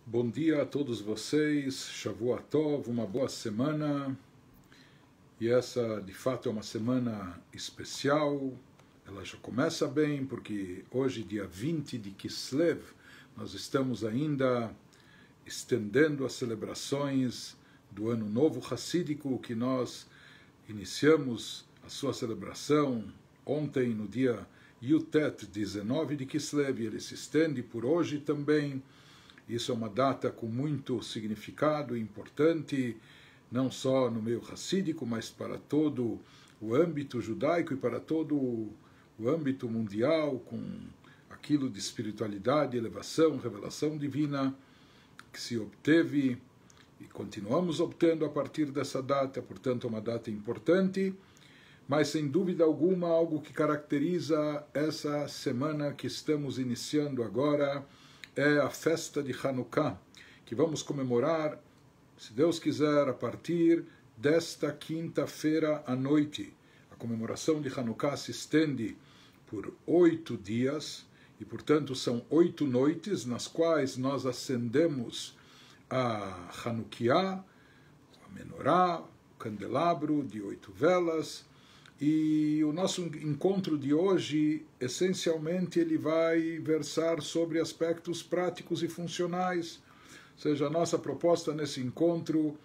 Bom dia a todos vocês, Shavua Tov, uma boa semana. E essa, de fato, é uma semana especial. Ela já começa bem, porque hoje, dia 20 de Kislev, nós estamos ainda estendendo as celebrações do Ano Novo Hassídico, que nós iniciamos a sua celebração ontem, no dia Yutet, 19 de Kislev, e ele se estende por hoje também. Isso é uma data com muito significado importante, não só no meio racídico, mas para todo o âmbito judaico e para todo o âmbito mundial, com aquilo de espiritualidade, elevação, revelação divina que se obteve e continuamos obtendo a partir dessa data. Portanto, é uma data importante, mas sem dúvida alguma algo que caracteriza essa semana que estamos iniciando agora é a festa de Hanukkah, que vamos comemorar, se Deus quiser, a partir desta quinta-feira à noite. A comemoração de Hanukkah se estende por 8 dias, e portanto são 8 noites nas quais nós acendemos a Hanukkah, a menorá, o candelabro de 8 velas. E o nosso encontro de hoje, essencialmente, ele vai versar sobre aspectos práticos e funcionais. Ou seja, a nossa proposta nesse encontro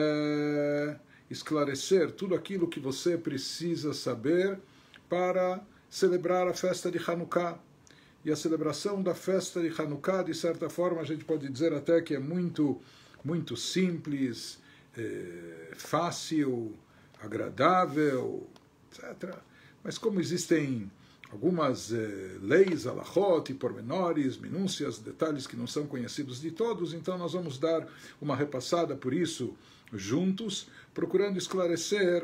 é esclarecer tudo aquilo que você precisa saber para celebrar a festa de Hanukkah. E a celebração da festa de Hanukkah, de certa forma, a gente pode dizer até que é muito simples, fácil, agradável, etc. Mas como existem algumas leis, alahot, pormenores, minúcias, detalhes que não são conhecidos de todos, então nós vamos dar uma repassada por isso juntos, procurando esclarecer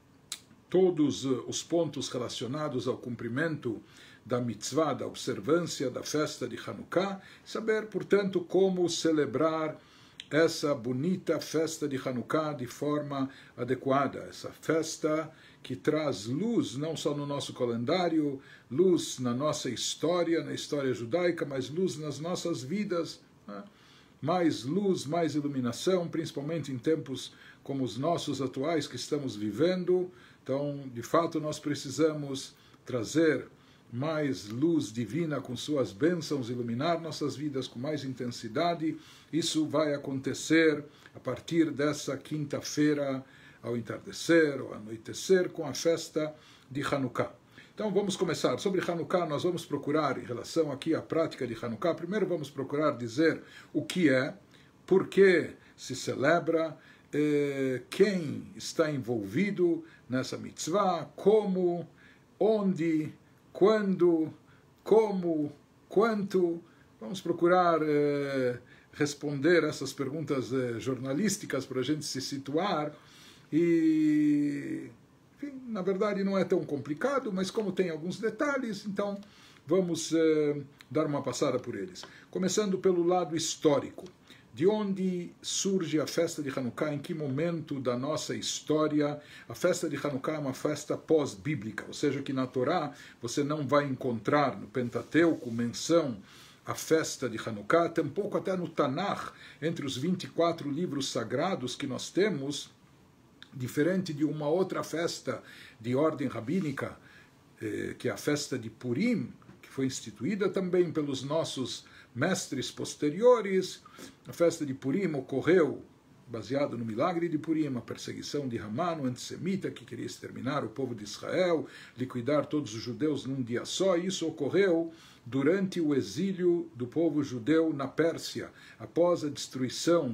todos os pontos relacionados ao cumprimento da mitzvah, da observância da festa de Hanukkah, saber, portanto, como celebrar essa bonita festa de Hanukkah de forma adequada, essa festa que traz luz não só no nosso calendário, luz na nossa história, na história judaica, mas luz nas nossas vidas, né? Mais luz, mais iluminação, principalmente em tempos como os nossos atuais que estamos vivendo. Então, de fato, nós precisamos trazer mais luz divina com suas bênçãos, iluminar nossas vidas com mais intensidade. Isso vai acontecer a partir dessa quinta-feira, ao entardecer ou anoitecer, com a festa de Hanukkah. Então vamos começar. Sobre Hanukkah, nós vamos procurar, em relação aqui à prática de Hanukkah, primeiro vamos procurar dizer o que é, por que se celebra, quem está envolvido nessa mitzvah, como, onde, quando, como, quanto. Vamos procurar responder essas perguntas jornalísticas para a gente se situar. E, enfim, na verdade não é tão complicado, mas como tem alguns detalhes, então vamos dar uma passada por eles. Começando pelo lado histórico. De onde surge a festa de Hanukkah? Em que momento da nossa história? A festa de Hanukkah é uma festa pós-bíblica, ou seja, que na Torá você não vai encontrar no Pentateuco menção à festa de Hanukkah, tampouco até no Tanakh, entre os 24 livros sagrados que nós temos, diferente de uma outra festa de ordem rabínica, que é a festa de Purim, que foi instituída também pelos nossos mestres posteriores. A festa de Purim ocorreu baseado no milagre de Purim, a perseguição de Haman, o antissemita que queria exterminar o povo de Israel, liquidar todos os judeus num dia só. Isso ocorreu durante o exílio do povo judeu na Pérsia, após a destruição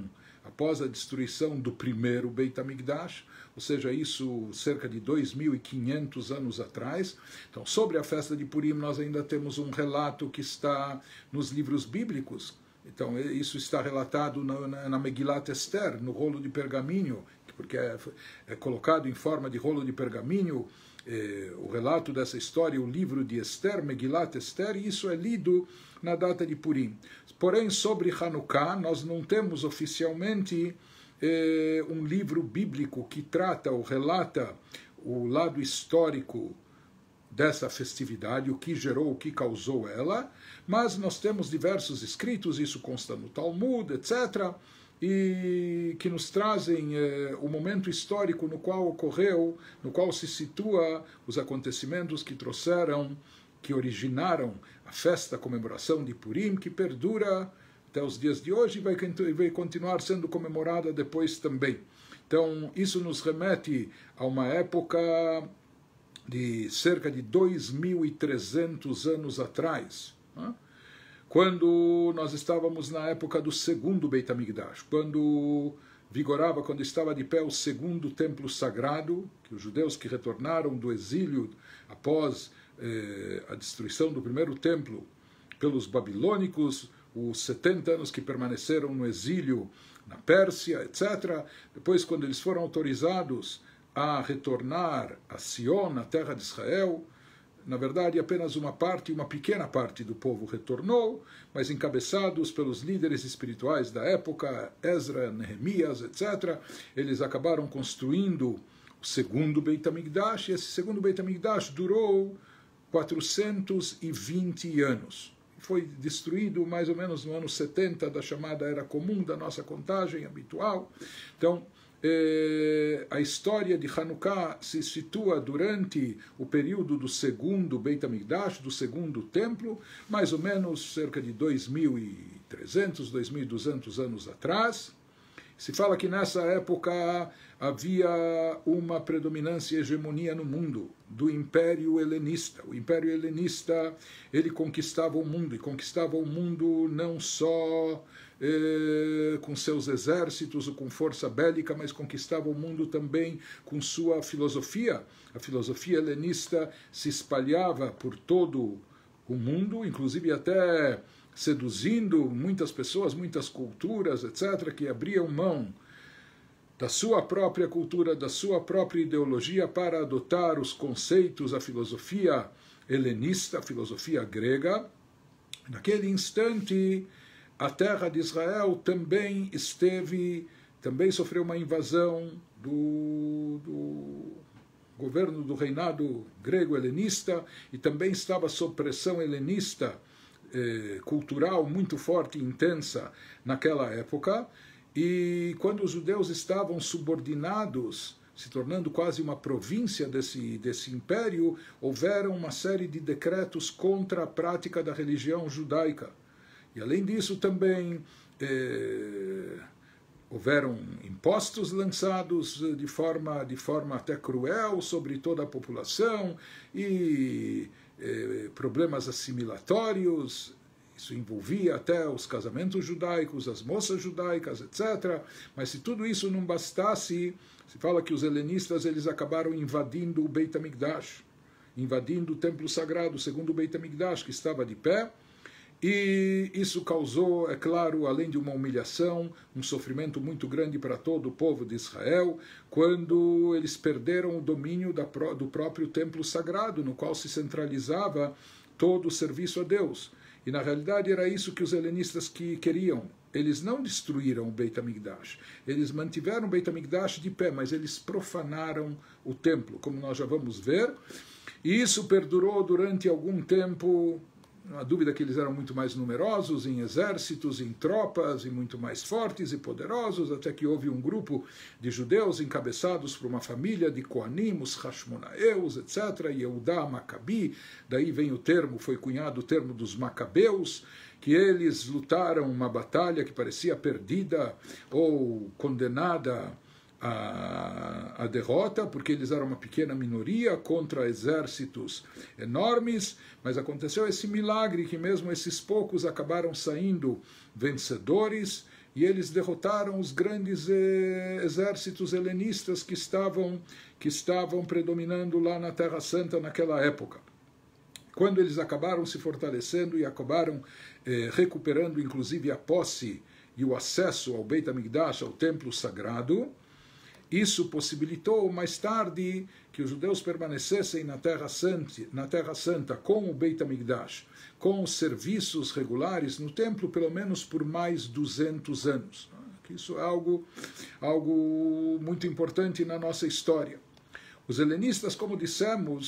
do primeiro Beit HaMikdash, ou seja, isso cerca de 2.500 anos atrás. Então, sobre a festa de Purim, nós ainda temos um relato que está nos livros bíblicos. Então, isso está relatado na Megilat Esther, no rolo de pergaminho, porque é colocado em forma de rolo de pergaminho o relato dessa história, o livro de Esther, Megilat Esther, e isso é lido na data de Purim. Porém, sobre Hanukkah, nós não temos oficialmente um livro bíblico que trata ou relata o lado histórico dessa festividade, o que gerou, o que causou ela, mas nós temos diversos escritos, isso consta no Talmud, etc., e que nos trazem o momento histórico no qual ocorreu, no qual se situa os acontecimentos que trouxeram, que originaram a festa, a comemoração de Purim, que perdura até os dias de hoje e vai continuar sendo comemorada depois também. Então, isso nos remete a uma época de cerca de 2.300 anos atrás, né? Quando nós estávamos na época do segundo Beit HaMikdash, quando estava de pé o segundo templo sagrado, que os judeus que retornaram do exílio após a destruição do primeiro templo pelos babilônicos, os 70 anos que permaneceram no exílio na Pérsia, etc. Depois, quando eles foram autorizados a retornar a Sion, na terra de Israel, na verdade, apenas uma pequena parte do povo retornou, mas encabeçados pelos líderes espirituais da época, Ezra, Nehemias, etc., eles acabaram construindo o segundo Beit HaMikdash, e esse segundo Beit HaMikdash durou 420 anos. Foi destruído mais ou menos no ano 70 da chamada Era Comum, da nossa contagem habitual. Então, a história de Hanukkah se situa durante o período do segundo Beit HaMikdash, do segundo templo, mais ou menos cerca de 2.300, 2.200 anos atrás. Se fala que nessa época havia uma predominância e hegemonia no mundo do Império Helenista. O Império Helenista, ele conquistava o mundo, e conquistava o mundo não só com seus exércitos ou com força bélica, mas conquistava o mundo também com sua filosofia. A filosofia helenista se espalhava por todo o mundo, inclusive até seduzindo muitas pessoas, muitas culturas, etc., que abriam mão da sua própria cultura, da sua própria ideologia para adotar os conceitos, a filosofia helenista, a filosofia grega. Naquele instante, a terra de Israel também sofreu uma invasão do governo do reinado grego-helenista, e também estava sob pressão helenista cultural muito forte e intensa naquela época. E quando os judeus estavam subordinados, se tornando quase uma província desse império, houveram uma série de decretos contra a prática da religião judaica. E além disso também houveram impostos lançados de forma até cruel sobre toda a população, e problemas assimilatórios. Isso envolvia até os casamentos judaicos, as moças judaicas, etc. Mas se tudo isso não bastasse, se fala que os helenistas eles acabaram invadindo o Beit HaMikdash, invadindo o templo sagrado, segundo o Beit HaMikdash, que estava de pé. E isso causou, é claro, além de uma humilhação, um sofrimento muito grande para todo o povo de Israel, quando eles perderam o domínio do próprio templo sagrado, no qual se centralizava todo o serviço a Deus. E na realidade era isso que os helenistas queriam. Eles não destruíram o Beit HaMikdash. Eles mantiveram o Beit HaMikdash de pé, mas eles profanaram o templo, como nós já vamos ver. E isso perdurou durante algum tempo. Não há dúvida que eles eram muito mais numerosos em exércitos, em tropas, e muito mais fortes e poderosos, até que houve um grupo de judeus encabeçados por uma família de Koanim, os Hashmonaeus, etc., Yehudá, Maccabi, daí vem foi cunhado o termo dos Macabeus, que eles lutaram uma batalha que parecia perdida ou condenada a derrota, porque eles eram uma pequena minoria contra exércitos enormes, mas aconteceu esse milagre que mesmo esses poucos acabaram saindo vencedores, e eles derrotaram os grandes exércitos helenistas que estavam predominando lá na Terra Santa naquela época. Quando eles acabaram se fortalecendo e acabaram recuperando inclusive a posse e o acesso ao Beit HaMikdash, ao templo sagrado, isso possibilitou mais tarde que os judeus permanecessem na Terra Santa com o Beit HaMikdash, com os serviços regulares no templo, pelo menos por mais 200 anos. Isso é algo muito importante na nossa história. Os helenistas, como dissemos,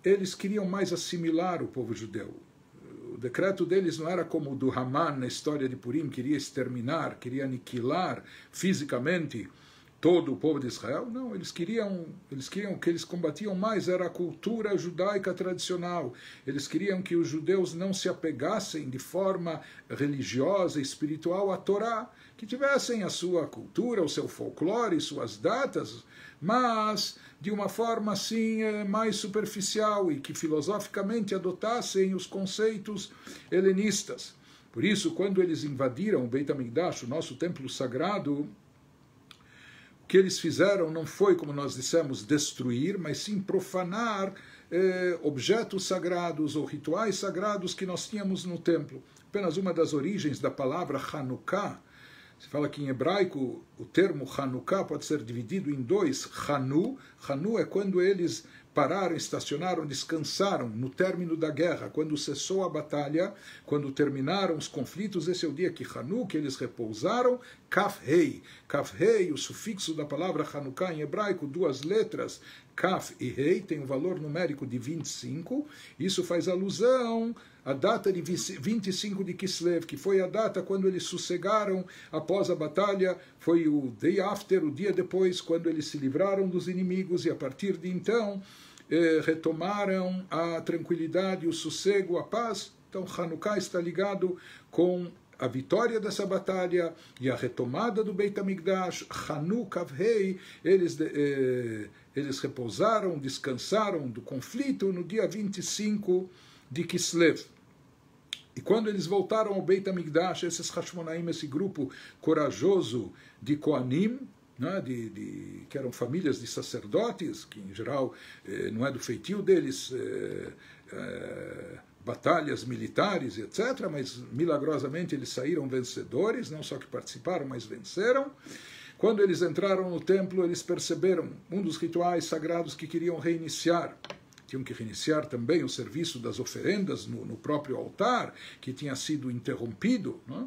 eles queriam mais assimilar o povo judeu. O decreto deles não era como o do Haman na história de Purim, queria exterminar, queria aniquilar fisicamente todo o povo de Israel. Não, eles queriam o que eles combatiam mais era a cultura judaica tradicional. Eles queriam que os judeus não se apegassem de forma religiosa e espiritual à Torá, que tivessem a sua cultura, o seu folclore, suas datas, mas de uma forma assim mais superficial e que filosoficamente adotassem os conceitos helenistas. Por isso, quando eles invadiram o Beit HaMikdash, o nosso templo sagrado, o que eles fizeram não foi, como nós dissemos, destruir, mas sim profanar objetos sagrados ou rituais sagrados que nós tínhamos no templo. Apenas uma das origens da palavra Hanukkah. Se fala que em hebraico o termo Hanukkah pode ser dividido em dois. Hanu é quando eles pararam, estacionaram, descansaram no término da guerra, quando cessou a batalha, quando terminaram os conflitos. Esse é o dia que eles repousaram. Kaf-hei, o sufixo da palavra Hanukkah em hebraico, duas letras, Kaf e Rei, tem um valor numérico de 25. Isso faz alusão à data de 25 de Kislev, que foi a data quando eles sossegaram após a batalha. Foi o day after, o dia depois, quando eles se livraram dos inimigos, e a partir de então retomaram a tranquilidade, o sossego, a paz. Então Hanukkah está ligado com a vitória dessa batalha e a retomada do Beit HaMikdash. Hanukkah Vei, eles repousaram, descansaram do conflito no dia 25 de Kislev. E quando eles voltaram ao Beit HaMikdash, esses Hashmonaim, esse grupo corajoso de Koanim, né, que eram famílias de sacerdotes, que em geral não é do feitio deles batalhas militares, etc., mas milagrosamente eles saíram vencedores, não só que participaram, mas venceram. Quando eles entraram no templo, eles perceberam um dos rituais sagrados que queriam reiniciar. Tinham que reiniciar também o serviço das oferendas no próprio altar, que tinha sido interrompido. Não?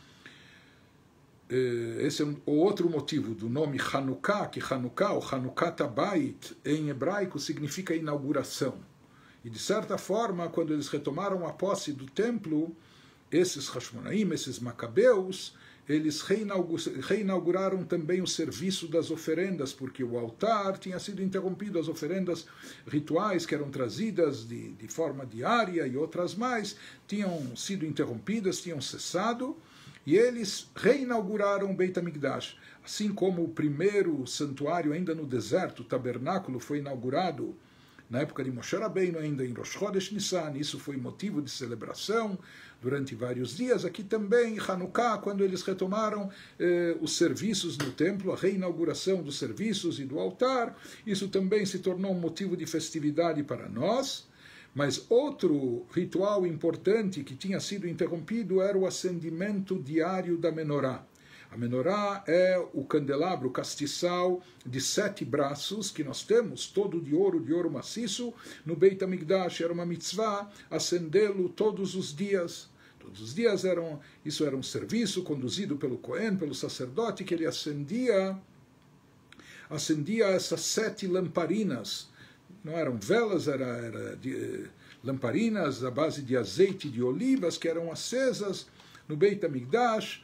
Esse é o outro motivo do nome Hanukkah, que Hanukkah, ou Hanukkat Habayit, em hebraico, significa inauguração. E, de certa forma, quando eles retomaram a posse do templo, esses Hashmonaim, esses Macabeus, eles reinauguraram também o serviço das oferendas, porque o altar tinha sido interrompido, as oferendas rituais que eram trazidas de forma diária e outras mais, tinham sido interrompidas, tinham cessado, e eles reinauguraram o Beit HaMikdash. Assim como o primeiro santuário ainda no deserto, o tabernáculo, foi inaugurado na época de Moshe Rabbeinu, ainda em Rosh Chodesh Nissan, isso foi motivo de celebração durante vários dias. Aqui também, Hanukkah, quando eles retomaram os serviços no templo, a reinauguração dos serviços e do altar, isso também se tornou um motivo de festividade para nós. Mas outro ritual importante que tinha sido interrompido era o acendimento diário da menorá. A menorá é o candelabro, o castiçal de 7 braços que nós temos, todo de ouro maciço, no Beit HaMikdash. Era uma mitzvah acendê-lo todos os dias. Todos os dias isso era um serviço conduzido pelo Cohen, pelo sacerdote, que ele acendia essas 7 lamparinas. Não eram velas, era lamparinas à base de azeite de olivas que eram acesas no Beit HaMikdash,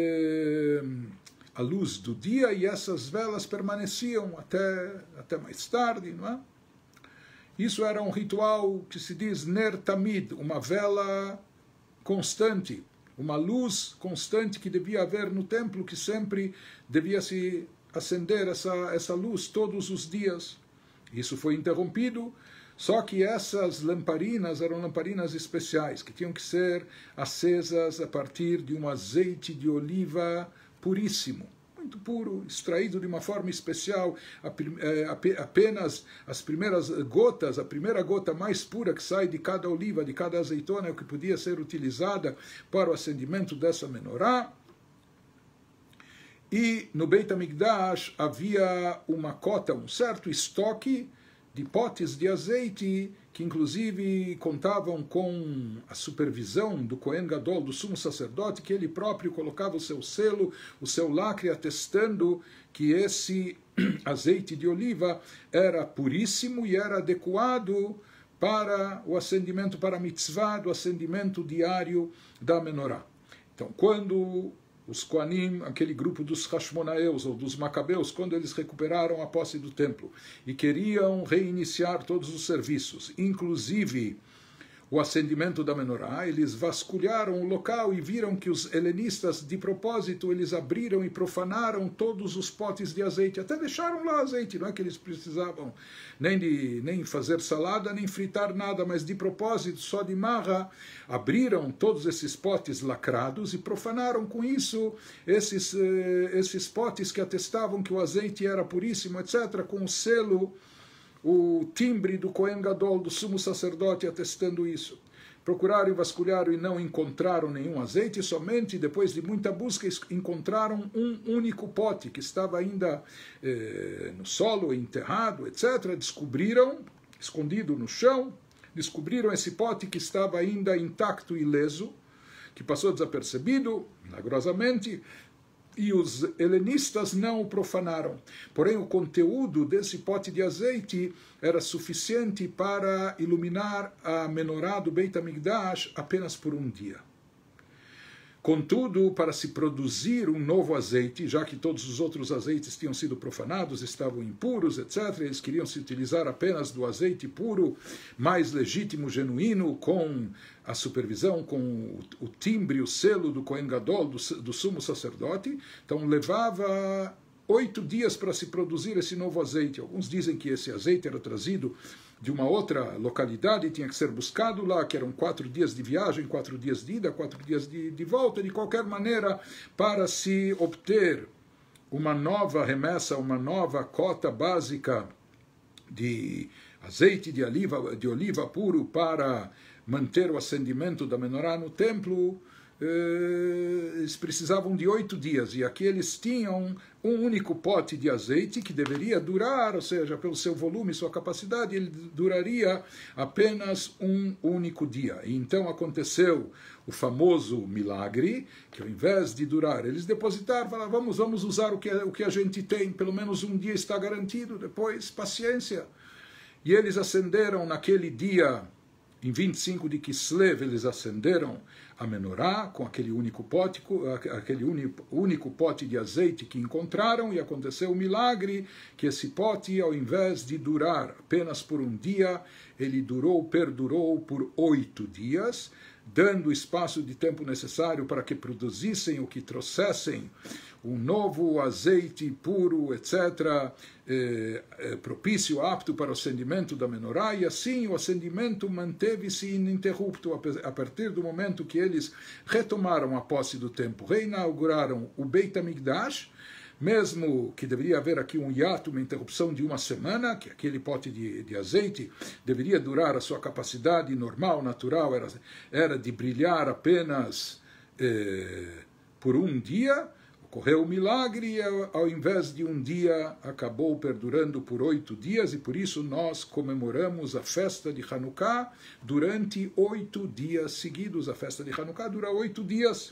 à luz do dia, e essas velas permaneciam até mais tarde, não é? Isso era um ritual que se diz Ner Tamid, uma vela constante, uma luz constante que devia haver no templo, que sempre devia se acender essa luz todos os dias. Isso foi interrompido, só que essas lamparinas eram lamparinas especiais, que tinham que ser acesas a partir de um azeite de oliva puríssimo, muito puro, extraído de uma forma especial. Apenas as primeiras gotas, a primeira gota mais pura que sai de cada oliva, de cada azeitona, é o que podia ser utilizada para o acendimento dessa menorá. E no Beit HaMikdash havia uma cota, um certo estoque de potes de azeite, que inclusive contavam com a supervisão do Kohen Gadol, do sumo sacerdote, que ele próprio colocava o seu selo, o seu lacre, atestando que esse azeite de oliva era puríssimo e era adequado para o acendimento, para a mitzvah do acendimento diário da menorá. Então, quando os Koanim, aquele grupo dos Hashmonaeus ou dos Macabeus, quando eles recuperaram a posse do templo e queriam reiniciar todos os serviços, inclusive o acendimento da menorá, eles vasculharam o local e viram que os helenistas, de propósito, eles abriram e profanaram todos os potes de azeite, até deixaram lá azeite, não é que eles precisavam nem fazer salada, nem fritar nada, mas de propósito, só de marra, abriram todos esses potes lacrados e profanaram com isso esses potes que atestavam que o azeite era puríssimo, etc., com o selo, o timbre do Kohen Gadol, do sumo sacerdote, atestando isso. Procuraram e vasculharam e não encontraram nenhum azeite, somente depois de muita busca encontraram um único pote que estava ainda no solo, enterrado, etc. Descobriram, escondido no chão, descobriram esse pote que estava ainda intacto e ileso, que passou desapercebido, milagrosamente, e os helenistas não o profanaram. Porém, o conteúdo desse pote de azeite era suficiente para iluminar a menorá do Beit HaMikdash apenas por um dia. Contudo, para se produzir um novo azeite, já que todos os outros azeites tinham sido profanados, estavam impuros, etc., eles queriam se utilizar apenas do azeite puro, mais legítimo, genuíno, com a supervisão, com o timbre, o selo do Kohen Gadol, do sumo sacerdote. Então, levava 8 dias para se produzir esse novo azeite. Alguns dizem que esse azeite era trazido de uma outra localidade, tinha que ser buscado lá, que eram 4 dias de viagem, 4 dias de ida, 4 dias de volta. De qualquer maneira, para se obter uma nova remessa, uma nova cota básica de azeite de oliva puro para manter o acendimento da menorá no templo, eles precisavam de 8 dias, e aqui eles tinham um único pote de azeite que deveria durar, ou seja, pelo seu volume, sua capacidade, ele duraria apenas um único dia. E então aconteceu o famoso milagre, que ao invés de durar, eles depositaram, falaram, vamos usar o que a gente tem, pelo menos um dia está garantido, depois paciência. E eles acenderam naquele dia, em 25 de Kislev, eles acenderam a menorá com aquele único pote de azeite que encontraram, e aconteceu o milagre que esse pote, ao invés de durar apenas por um dia, ele perdurou por 8 dias, dando o espaço de tempo necessário para que produzissem ou que trouxessem um novo azeite puro, etc., propício, apto para o acendimento da menorá, e assim o acendimento manteve-se ininterrupto a partir do momento que eles retomaram a posse do templo, reinauguraram o Beit HaMikdash, mesmo que deveria haver aqui um hiato, uma interrupção de uma semana, que aquele pote de azeite deveria durar, a sua capacidade normal, natural, era de brilhar apenas por um dia. Ocorreu o milagre e, ao invés de um dia, acabou perdurando por 8 dias, e por isso nós comemoramos a festa de Hanukkah durante 8 dias seguidos. A festa de Hanukkah dura 8 dias.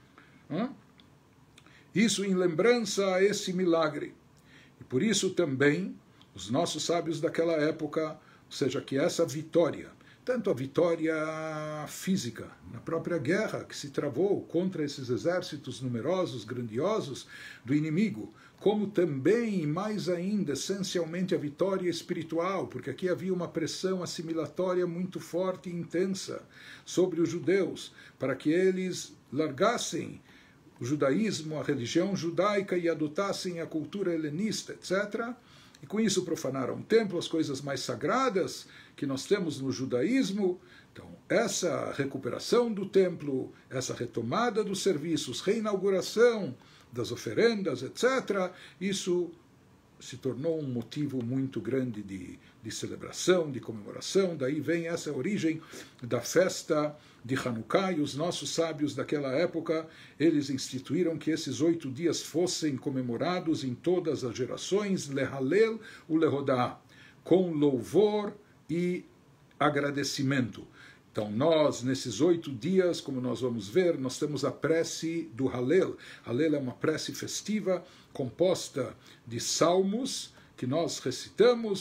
Isso em lembrança a esse milagre. E por isso também os nossos sábios daquela época, ou seja, que essa vitória, tanto a vitória física, na própria guerra que se travou contra esses exércitos numerosos, grandiosos do inimigo, como também, e mais ainda, essencialmente a vitória espiritual, porque aqui havia uma pressão assimilatória muito forte e intensa sobre os judeus, para que eles largassem o judaísmo, a religião judaica, e adotassem a cultura helenista, etc., e com isso profanaram o templo, as coisas mais sagradas que nós temos no judaísmo. Então, essa recuperação do templo, essa retomada dos serviços, reinauguração das oferendas, etc., isso se tornou um motivo muito grande de celebração, de comemoração. Daí vem essa origem da festa de Hanukkah, e os nossos sábios daquela época, eles instituíram que esses 8 dias fossem comemorados em todas as gerações, lehalel u lehodá, com louvor e agradecimento. Então nós, nesses 8 dias, como nós vamos ver, nós temos a prece do Halel. Halel é uma prece festiva, composta de salmos, que nós recitamos,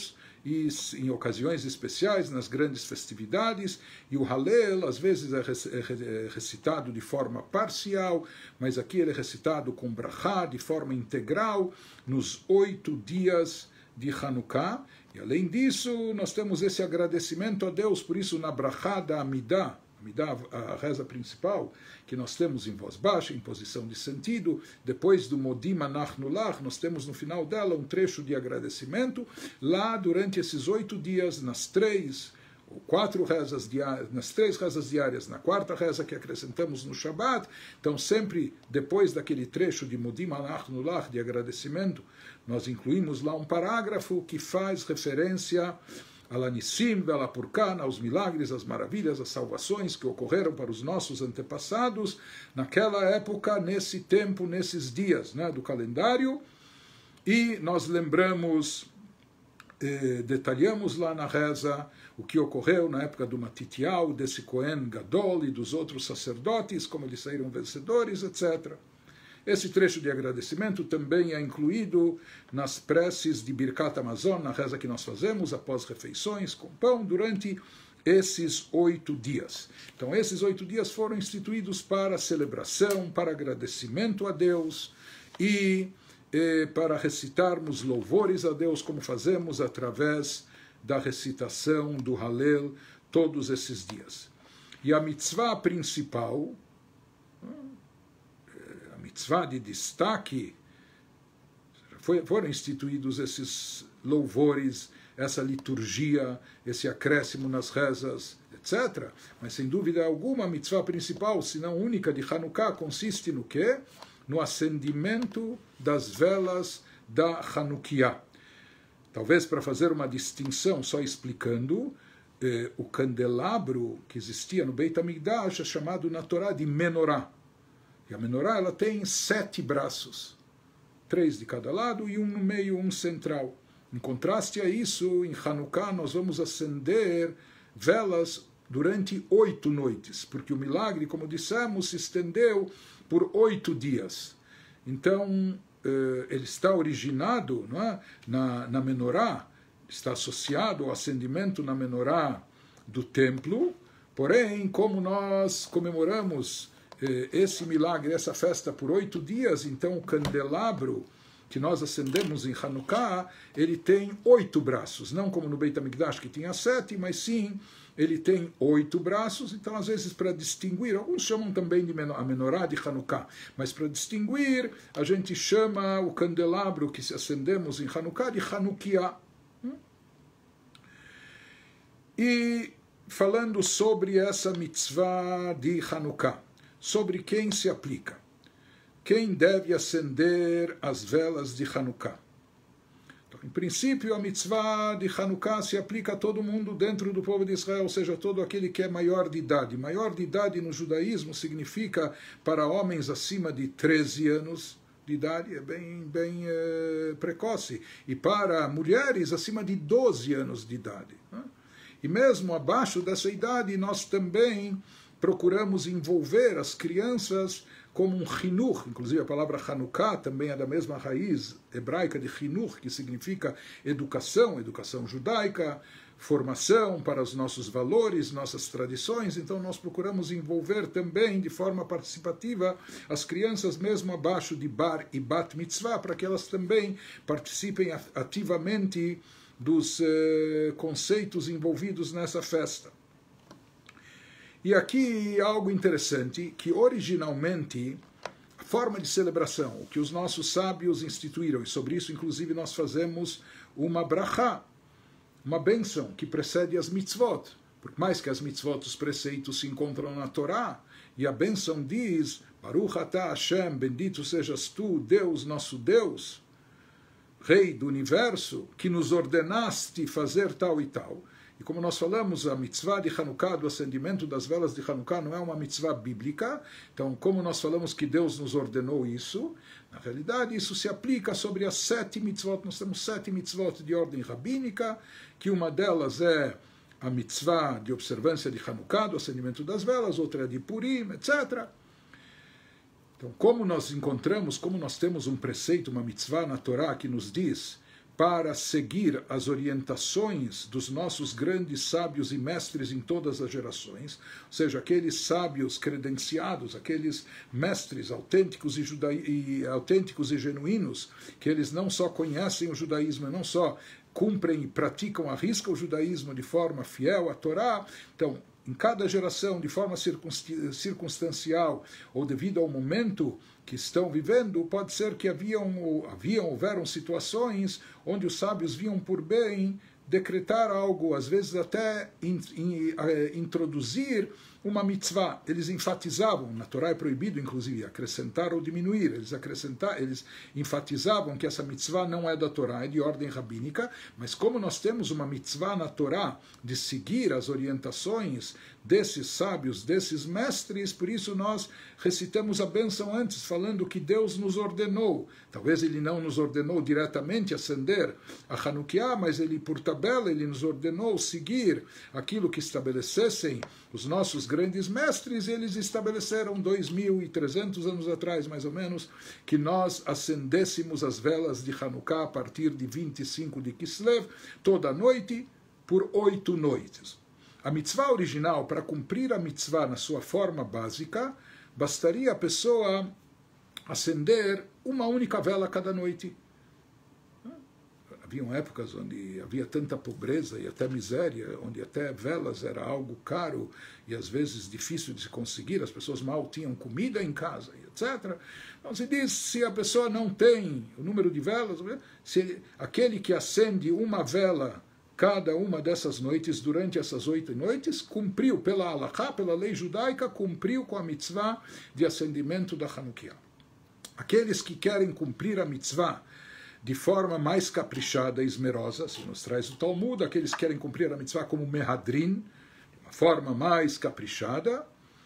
e em ocasiões especiais, nas grandes festividades, e o Hallel às vezes é recitado de forma parcial, mas aqui ele é recitado com brachá, de forma integral, nos 8 dias de Hanukkah. E além disso, nós temos esse agradecimento a Deus, por isso na brachá da Amidah, a reza principal, que nós temos em voz baixa, em posição de sentido, depois do Modim Anachnu Lach, nós temos no final dela um trecho de agradecimento, lá durante esses 8 dias, nas 3 ou 4 rezas diárias, nas 3 rezas diárias, na 4ª reza que acrescentamos no Shabbat, então sempre depois daquele trecho de Modim Anachnu Lach, de agradecimento, nós incluímos lá um parágrafo que faz referência Alanissim, Velapurkan, aos milagres, as maravilhas, as salvações que ocorreram para os nossos antepassados naquela época, nesse tempo, nesses dias, né, do calendário. E nós lembramos, detalhamos lá na reza o que ocorreu na época do Matitiau, desse Cohen Gadol e dos outros sacerdotes, como eles saíram vencedores, etc. Esse trecho de agradecimento também é incluído nas preces de Birkat Hamazon, na reza que nós fazemos após refeições com pão, durante esses 8 dias. Então, esses 8 dias foram instituídos para celebração, para agradecimento a Deus e para recitarmos louvores a Deus, como fazemos através da recitação do Hallel todos esses dias. E a mitzvah principal, mitzvah de destaque, foram instituídos esses louvores, essa liturgia, esse acréscimo nas rezas, etc. Mas, sem dúvida alguma, a mitzvah principal, se não única, de Hanukkah, consiste no quê? No acendimento das velas da Hanukkah. Talvez para fazer uma distinção, só explicando, o candelabro que existia no Beit HaMikdash é chamado na Torá de menorá. E a menorá ela tem 7 braços, 3 de cada lado e um no meio, um central. Em contraste a isso, em Hanukkah nós vamos acender velas durante 8 noites, porque o milagre, como dissemos, se estendeu por 8 dias. Então, ele está originado, não é, na menorá, está associado ao acendimento na menorá do templo, porém, como nós comemoramos esse milagre, essa festa por 8 dias, então o candelabro que nós acendemos em Hanukkah, ele tem 8 braços, não como no Beit HaMikdash que tinha 7, mas sim, ele tem 8 braços, então às vezes para distinguir, alguns chamam também de a menorá de Hanukkah, mas para distinguir, a gente chama o candelabro que acendemos em Hanukkah de Hanukkah. E falando sobre essa mitzvah de Hanukkah, sobre quem se aplica. Quem deve acender as velas de Hanukkah? Então, em princípio, a mitzvah de Hanukkah se aplica a todo mundo dentro do povo de Israel, ou seja, todo aquele que é maior de idade. Maior de idade no judaísmo significa para homens acima de 13 anos de idade, é bem precoce. E para mulheres acima de 12 anos de idade. E mesmo abaixo dessa idade, nós também procuramos envolver as crianças como um chinuch, inclusive a palavra Hanukkah também é da mesma raiz hebraica de chinuch, que significa educação, educação judaica, formação para os nossos valores, nossas tradições. Então nós procuramos envolver também de forma participativa as crianças mesmo abaixo de bar e bat mitzvah, para que elas também participem ativamente dos conceitos envolvidos nessa festa. E aqui algo interessante, que originalmente a forma de celebração, o que os nossos sábios instituíram, e sobre isso inclusive nós fazemos uma brachá, uma bênção que precede as mitzvot, por mais que as mitzvot, os preceitos se encontram na Torá, e a bênção diz, Baruch atah Hashem, bendito sejas tu, Deus, nosso Deus, Rei do universo, que nos ordenaste fazer tal e tal. E como nós falamos, a mitzvah de Hanukkah, do acendimento das velas de Hanukkah, não é uma mitzvah bíblica. Então, como nós falamos que Deus nos ordenou isso, na realidade isso se aplica sobre as 7 mitzvot. Nós temos 7 mitzvot de ordem rabínica, que uma delas é a mitzvah de observância de Hanukkah, do acendimento das velas, outra é de Purim, etc. Então, como nós encontramos, como nós temos um preceito, uma mitzvah na Torá que nos diz para seguir as orientações dos nossos grandes sábios e mestres em todas as gerações, ou seja, aqueles sábios credenciados, aqueles mestres autênticos autênticos e genuínos, que eles não só conhecem o judaísmo, não só cumprem e praticam à risca o judaísmo de forma fiel à Torá. Então, em cada geração, de forma circunstancial ou devido ao momento que estão vivendo, pode ser que houveram situações onde os sábios viam por bem decretar algo, às vezes até introduzir uma mitzvah. Eles enfatizavam, na Torá é proibido, inclusive, acrescentar ou diminuir. Eles enfatizavam que essa mitzvah não é da Torá, é de ordem rabínica, mas como nós temos uma mitzvah na Torá de seguir as orientações desses sábios, desses mestres, por isso nós recitamos a bênção antes, falando que Deus nos ordenou. Talvez Ele não nos ordenou diretamente acender a Hanukkah, mas Ele, por tabela, Ele nos ordenou seguir aquilo que estabelecessem os nossos grandes mestres, e eles estabeleceram 2.300 anos atrás, mais ou menos, que nós acendêssemos as velas de Hanukkah a partir de 25 de Kislev, toda noite, por 8 noites. A mitzvah original, para cumprir a mitzvah na sua forma básica, bastaria a pessoa acender uma única vela cada noite. Haviam épocas onde havia tanta pobreza e até miséria, onde até velas era algo caro e às vezes difícil de se conseguir, as pessoas mal tinham comida em casa, etc. Então se diz, se a pessoa não tem o número de velas, se aquele que acende uma vela cada uma dessas noites, durante essas 8 noites, cumpriu pela halakha, pela lei judaica, cumpriu com a mitzvah de acendimento da Hanukkah. Aqueles que querem cumprir a mitzvah de forma mais caprichada e esmerosa, assim nos traz o Talmud, aqueles que querem cumprir a mitzvah como mehadrin, de uma forma mais caprichada,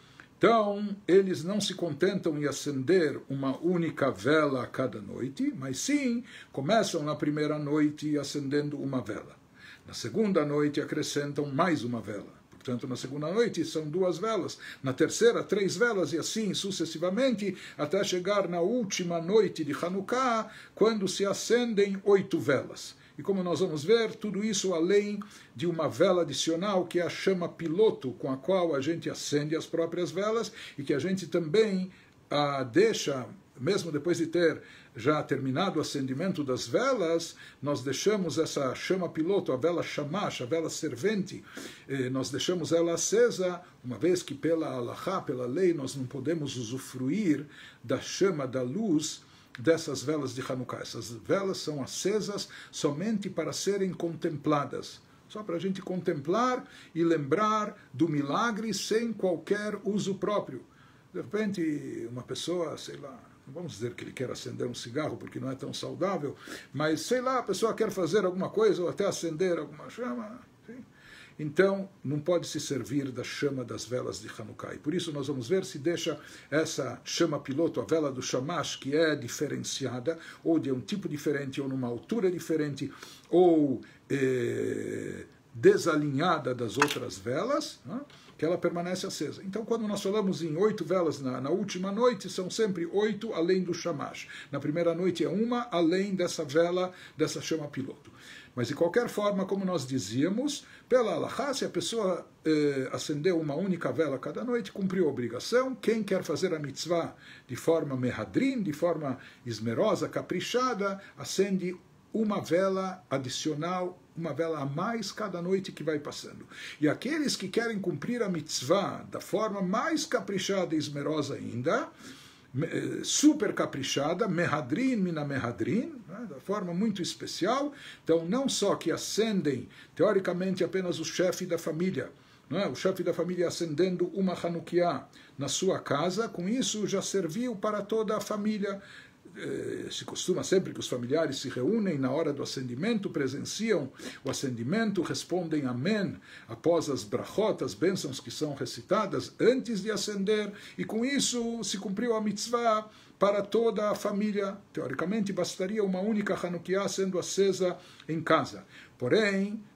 então eles não se contentam em acender uma única vela a cada noite, mas sim começam na primeira noite acendendo uma vela. Na segunda noite acrescentam mais uma vela. Portanto, na segunda noite são 2 velas. Na terceira, 3 velas, e assim sucessivamente, até chegar na última noite de Hanukkah, quando se acendem 8 velas. E como nós vamos ver, tudo isso além de uma vela adicional, que é a chama piloto, com a qual a gente acende as próprias velas, e que a gente também deixa, mesmo depois de ter já terminado o acendimento das velas, nós deixamos essa chama piloto, a vela shamash, a vela servente, nós deixamos ela acesa, uma vez que pela halakha, pela lei, nós não podemos usufruir da chama, da luz dessas velas de Hanukkah. Essas velas são acesas somente para serem contempladas, só para a gente contemplar e lembrar do milagre sem qualquer uso próprio. De repente, uma pessoa, sei lá, não vamos dizer que ele quer acender um cigarro porque não é tão saudável, mas, sei lá, a pessoa quer fazer alguma coisa ou até acender alguma chama, sim. Então, não pode se servir da chama das velas de Hanukkah. E por isso nós vamos ver se deixa essa chama piloto, a vela do shamash, que é diferenciada, ou de um tipo diferente, ou numa altura diferente, ou desalinhada das outras velas, né? Que ela permanece acesa. Então, quando nós falamos em 8 velas na última noite, são sempre 8 além do shamash. Na primeira noite é uma além dessa vela, dessa chama piloto. Mas, de qualquer forma, como nós dizíamos, pela halakha, se a pessoa acendeu uma única vela cada noite, cumpriu a obrigação. Quem quer fazer a mitzvah de forma mehadrin, de forma esmerosa, caprichada, acende uma vela adicional, uma vela a mais cada noite que vai passando. E aqueles que querem cumprir a mitzvah da forma mais caprichada e esmerosa ainda, super caprichada, mehadrin, mina mehadrin, né, da forma muito especial, então não só que acendem, teoricamente, apenas o chefe da família, não é? O chefe da família acendendo uma Hanukkah na sua casa, com isso já serviu para toda a família. Se costuma sempre que os familiares se reúnem na hora do acendimento, presenciam o acendimento, respondem amém após as brachot, as bênçãos que são recitadas antes de acender, e com isso se cumpriu a mitzvah para toda a família. Teoricamente bastaria uma única Hanukkah sendo acesa em casa. Porém,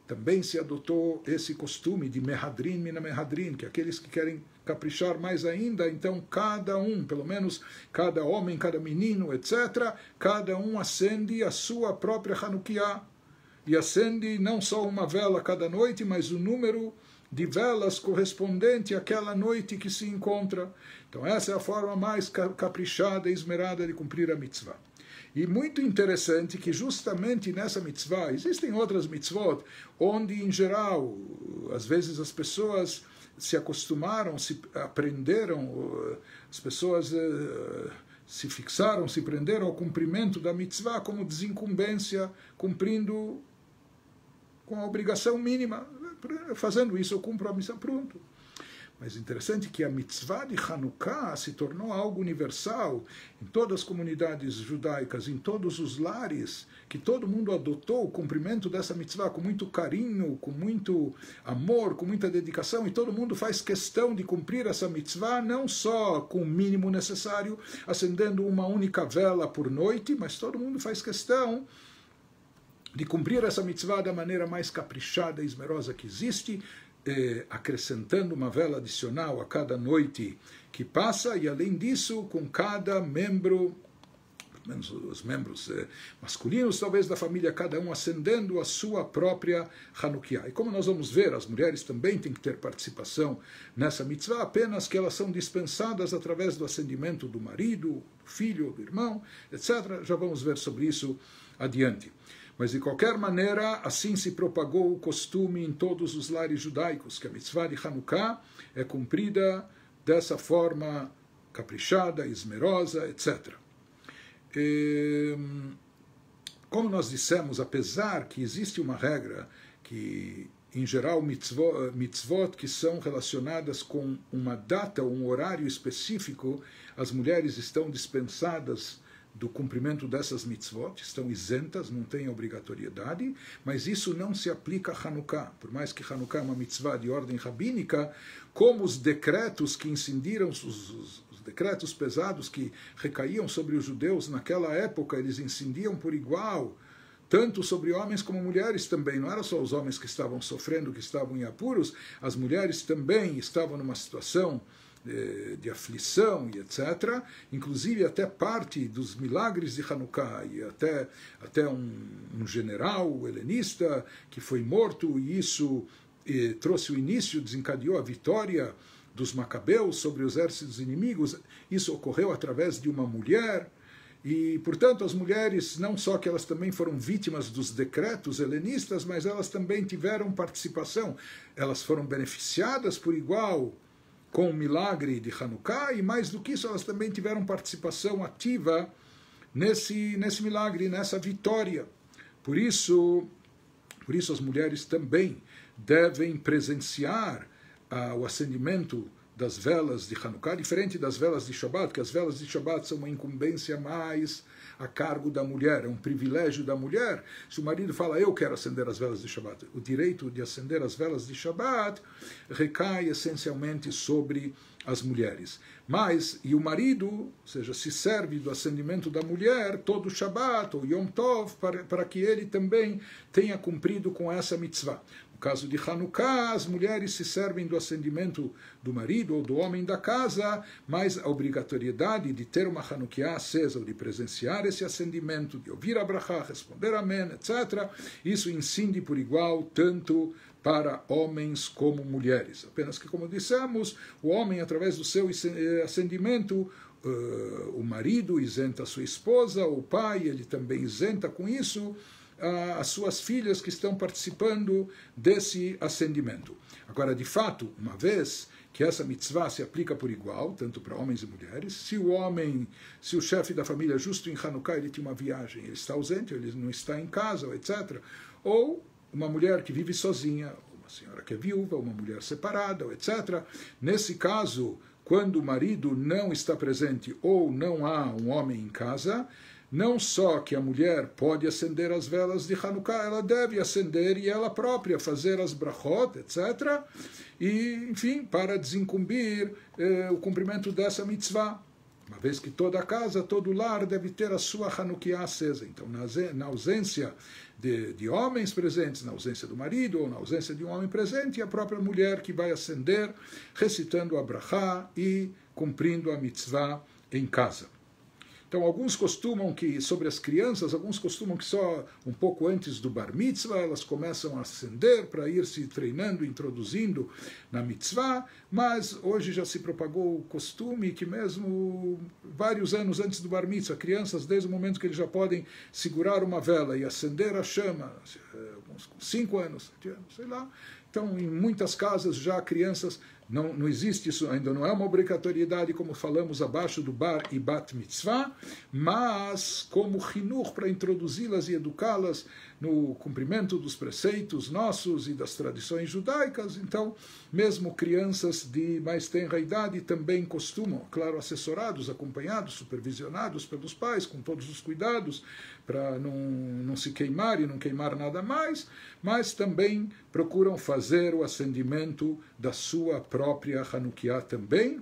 também se adotou esse costume de mehadrin mina mehadrin, que aqueles que querem caprichar mais ainda, então cada um, pelo menos cada homem, cada menino, etc., cada um acende a sua própria Hanukkah, e acende não só uma vela cada noite, mas o número de velas correspondente àquela noite que se encontra. Então essa é a forma mais caprichada e esmerada de cumprir a mitzvah. E muito interessante que justamente nessa mitzvah, existem outras mitzvot, onde em geral, às vezes as pessoas se acostumaram, se aprenderam, as pessoas se fixaram, se prenderam ao cumprimento da mitzvah como desincumbência, cumprindo com a obrigação mínima. Fazendo isso eu cumpro a missão, pronto. Mas interessante que a mitzvah de Hanukkah se tornou algo universal em todas as comunidades judaicas, em todos os lares, que todo mundo adotou o cumprimento dessa mitzvah com muito carinho, com muito amor, com muita dedicação, e todo mundo faz questão de cumprir essa mitzvah, não só com o mínimo necessário, acendendo uma única vela por noite, mas todo mundo faz questão de cumprir essa mitzvah da maneira mais caprichada e esmerosa que existe, acrescentando uma vela adicional a cada noite que passa, e além disso, com cada membro, pelo menos os membros masculinos, talvez da família, cada um acendendo a sua própria Hanukkah. E como nós vamos ver, as mulheres também têm que ter participação nessa mitzvah, apenas que elas são dispensadas através do acendimento do marido, do filho, do irmão, etc. Já vamos ver sobre isso adiante. Mas, de qualquer maneira, assim se propagou o costume em todos os lares judaicos, que a mitzvah de Hanukkah é cumprida dessa forma caprichada, esmerosa, etc. Como nós dissemos, apesar que existe uma regra que, em geral, mitzvot que são relacionadas com uma data ou um horário específico, as mulheres estão dispensadas do cumprimento dessas mitzvot, estão isentas, não têm obrigatoriedade, mas isso não se aplica a Hanukkah. Por mais que Hanukkah é uma mitzvah de ordem rabínica, como os decretos que incidiram, os decretos pesados que recaíam sobre os judeus naquela época, eles incidiam por igual, tanto sobre homens como mulheres também. Não era só os homens que estavam sofrendo, que estavam em apuros, as mulheres também estavam numa situação de aflição e etc. Inclusive até parte dos milagres de Hanukkah, e até um general helenista que foi morto, e isso trouxe o início, desencadeou a vitória dos macabeus sobre os exércitos inimigos. Isso ocorreu através de uma mulher. E, portanto, as mulheres, não só que elas também foram vítimas dos decretos helenistas, mas elas também tiveram participação, elas foram beneficiadas por igual com o milagre de Hanukkah, e mais do que isso, elas também tiveram participação ativa nesse milagre, nessa vitória. Por isso as mulheres também devem presenciar o acendimento das velas de Hanukkah, diferente das velas de Shabbat, que as velas de Shabbat são uma incumbência mais a cargo da mulher, é um privilégio da mulher. Se o marido fala, eu quero acender as velas de Shabbat, o direito de acender as velas de Shabbat recai essencialmente sobre as mulheres. E o marido, ou seja, se serve do acendimento da mulher todo Shabbat ou Yom Tov, para que ele também tenha cumprido com essa mitzvah. No caso de Hanukkah, as mulheres se servem do acendimento do marido ou do homem da casa, mas a obrigatoriedade de ter uma Hanukkah acesa, ou de presenciar esse acendimento, de ouvir a brachá, responder amém, etc., isso incide por igual tanto para homens como mulheres. Apenas que, como dissemos, o homem, através do seu acendimento, o marido isenta a sua esposa, o pai, ele também isenta com isso as suas filhas que estão participando desse acendimento. Agora, de fato, uma vez que essa mitzvah se aplica por igual, tanto para homens e mulheres, se o chefe da família, justo em Hanukkah, ele tinha uma viagem, ele está ausente, ele não está em casa, etc., ou uma mulher que vive sozinha, uma senhora que é viúva, uma mulher separada, etc., nesse caso, quando o marido não está presente ou não há um homem em casa, não só que a mulher pode acender as velas de Hanukkah, ela deve acender e ela própria fazer as brachot, etc. E, enfim, para desincumbir o cumprimento dessa mitzvah. uma vez que toda casa, todo lar deve ter a sua Hanukkah acesa. Então, na ausência de homens presentes, na ausência do marido ou na ausência de um homem presente, é a própria mulher que vai acender, recitando a brachá e cumprindo a mitzvah em casa. Então, alguns costumam que, sobre as crianças, alguns costumam que só um pouco antes do bar mitzvah, elas começam a acender para ir se treinando, introduzindo na mitzvah, mas hoje já se propagou o costume que mesmo vários anos antes do bar mitzvah, crianças, desde o momento que eles já podem segurar uma vela e acender a chama, uns 5 anos, 7 anos, sei lá. Então, em muitas casas já crianças, não existe isso, ainda não é uma obrigatoriedade, como falamos abaixo do bar e bat mitzvah, mas como hinur para introduzi-las e educá-las no cumprimento dos preceitos nossos e das tradições judaicas. Então, mesmo crianças de mais tenra idade também costumam, claro, assessorados, acompanhados, supervisionados pelos pais, com todos os cuidados, para não se queimar e não queimar nada mais, mas também procuram fazer o acendimento da sua própria Hanukkah também.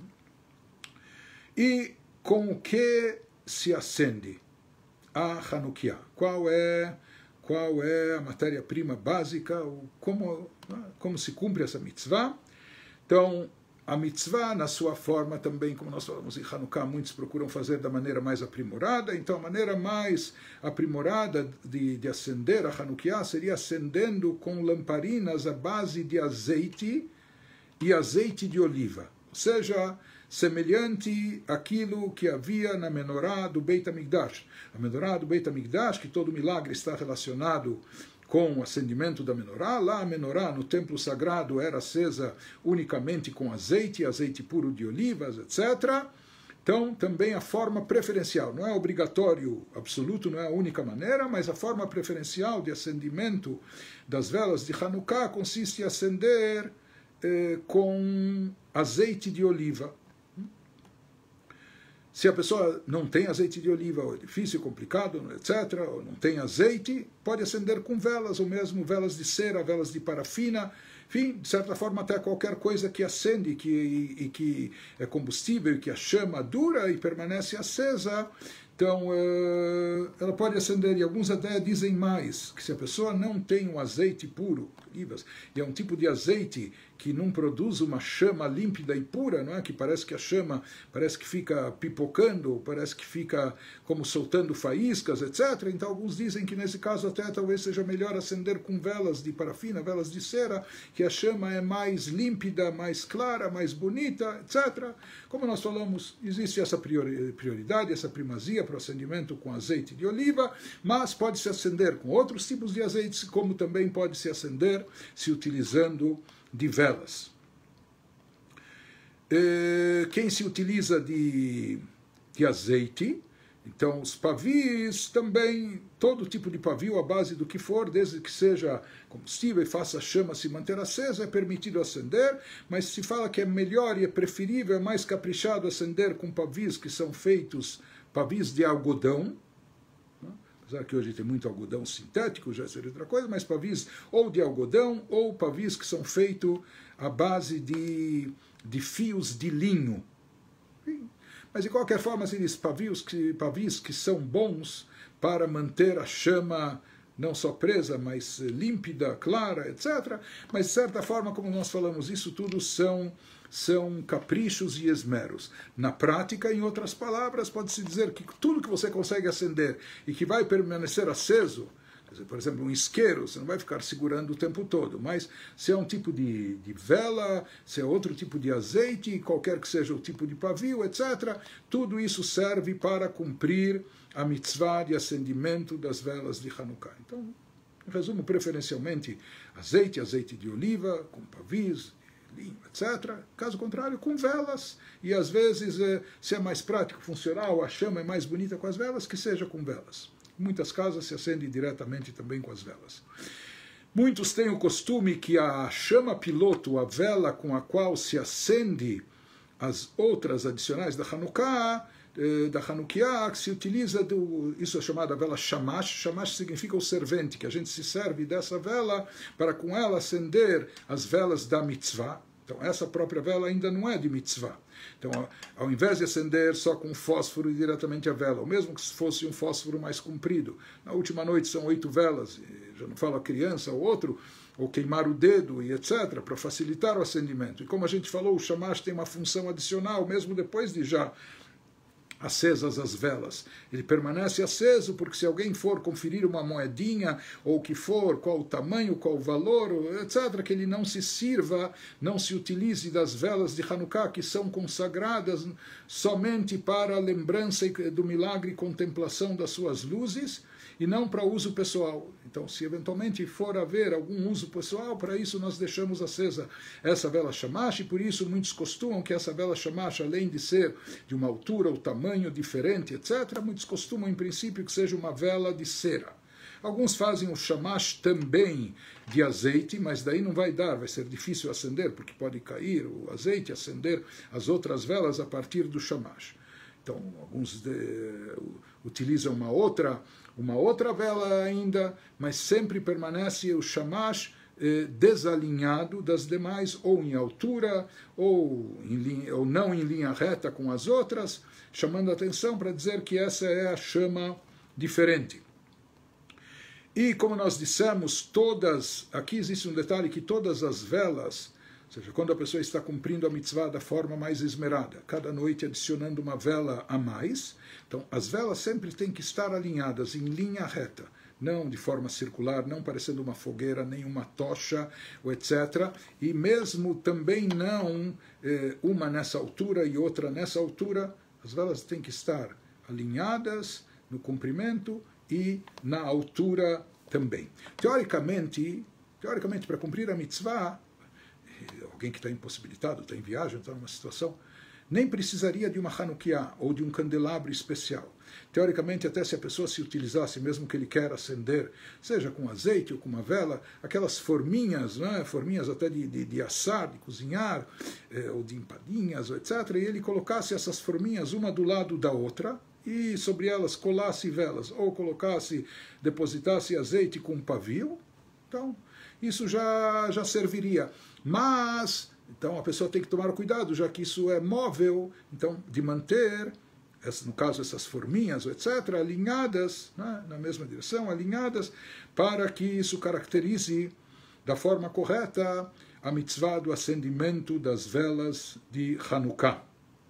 E com o que se acende a Hanukkah? Qual é a matéria-prima básica? Como se cumpre essa mitzvah? Então, a mitzvah, na sua forma também, como nós falamos em Hanukkah, muitos procuram fazer da maneira mais aprimorada. Então, a maneira mais aprimorada de acender a Hanukkah seria acendendo com lamparinas à base de azeite e azeite de oliva. Ou seja, semelhante àquilo que havia na menorá do Beit HaMikdash. A menorá do Beit HaMikdash, que todo milagre está relacionado com o acendimento da menorá. Lá a menorá no templo sagrado era acesa unicamente com azeite puro de olivas, etc. Então, também a forma preferencial, não é obrigatório absoluto, não é a única maneira, mas a forma preferencial de acendimento das velas de Hanukkah consiste em acender com azeite de oliva. Se a pessoa não tem azeite de oliva, ou é difícil, complicado, etc., ou não tem azeite, pode acender com velas, ou mesmo velas de cera, velas de parafina, enfim, de certa forma até qualquer coisa que acende e que é combustível, que a chama dura e permanece acesa. Então, ela pode acender, e alguns até dizem mais, que se a pessoa não tem um azeite puro, olivas, e é um tipo de azeite que não produz uma chama límpida e pura, não é? Que parece que a chama parece que fica pipocando, parece que fica como soltando faíscas, etc. Então, alguns dizem que nesse caso até talvez seja melhor acender com velas de parafina, velas de cera, que a chama é mais límpida, mais clara, mais bonita, etc. Como nós falamos, existe essa prioridade, essa primazia para o acendimento com azeite de oliva, mas pode se acender com outros tipos de azeites, como também pode se acender se utilizando de velas. Quem se utiliza de azeite, então os pavis também, todo tipo de pavio, à base do que for, desde que seja combustível e faça a chama se manter acesa, é permitido acender, mas se fala que é melhor e é preferível, é mais caprichado acender com pavis que são feitos, pavis de algodão, apesar que hoje tem muito algodão sintético, já seria outra coisa, mas pavis ou de algodão ou pavis que são feitos à base de fios de linho. Mas de qualquer forma, se diz pavis que são bons para manter a chama não só presa, mas límpida, clara, etc. Mas de certa forma, como nós falamos, isso tudo são caprichos e esmeros. Na prática, em outras palavras, pode-se dizer que tudo que você consegue acender e que vai permanecer aceso, quer dizer, por exemplo, um isqueiro, você não vai ficar segurando o tempo todo, mas se é um tipo de vela, se é outro tipo de azeite, qualquer que seja o tipo de pavio, etc., tudo isso serve para cumprir a mitzvah de acendimento das velas de Hanukkah. Então, em resumo, preferencialmente azeite de oliva, com pavis, linho, etc. Caso contrário, com velas. E às vezes, se é mais prático, funcional, a chama é mais bonita com as velas, que seja com velas. Em muitas casas se acende diretamente também com as velas. Muitos têm o costume que a chama piloto, a vela com a qual se acende as outras adicionais da Hanukkah, que se utiliza, isso é chamada vela shamash. Shamash significa o servente, que a gente se serve dessa vela para com ela acender as velas da mitzvah. Então, essa própria vela ainda não é de mitzvah. Então, ao invés de acender só com fósforo diretamente a vela, ou mesmo que fosse um fósforo mais comprido, na última noite são 8 velas, já não falo a criança ou outro, ou queimar o dedo e etc., para facilitar o acendimento. E como a gente falou, o shamash tem uma função adicional, mesmo depois de já acesas as velas. Ele permanece aceso porque se alguém for conferir uma moedinha, ou o que for, qual o tamanho, qual o valor, etc., que ele não se sirva, não se utilize das velas de Hanukkah, que são consagradas somente para a lembrança do milagre e contemplação das suas luzes, e não para uso pessoal. Então, se eventualmente for haver algum uso pessoal, para isso nós deixamos acesa essa vela shamash, e por isso muitos costumam que essa vela shamash, além de ser de uma altura ou tamanho diferente, etc., muitos costumam, em princípio, que seja uma vela de cera. Alguns fazem o shamash também de azeite, mas daí não vai dar, vai ser difícil acender, porque pode cair o azeite, acender as outras velas a partir do shamash. Então, alguns utilizam uma outra vela ainda, mas sempre permanece o shamash desalinhado das demais, ou em altura, ou não em linha reta com as outras, chamando a atenção para dizer que essa é a chama diferente. E como nós dissemos, aqui existe um detalhe que todas as velas, ou seja, quando a pessoa está cumprindo a mitzvah da forma mais esmerada, cada noite adicionando uma vela a mais, então as velas sempre têm que estar alinhadas em linha reta, não de forma circular, não parecendo uma fogueira, nem uma tocha, etc. E mesmo também não uma nessa altura e outra nessa altura, as velas têm que estar alinhadas no comprimento e na altura também. Teoricamente, para cumprir a mitzvah, alguém que está impossibilitado, está em viagem, está numa situação, nem precisaria de uma Hanukkah ou de um candelabro especial. Teoricamente, até se a pessoa se utilizasse, mesmo que ele queira acender, seja com azeite ou com uma vela, aquelas forminhas, né, forminhas até de assar, de cozinhar, ou de empadinhas, etc., e ele colocasse essas forminhas uma do lado da outra, e sobre elas colasse velas, ou depositasse azeite com um pavio, então isso já serviria. Mas, então a pessoa tem que tomar cuidado, já que isso é móvel, então de manter, no caso essas forminhas, etc., alinhadas, né, na mesma direção, alinhadas, para que isso caracterize da forma correta a mitzvah do acendimento das velas de Hanukkah.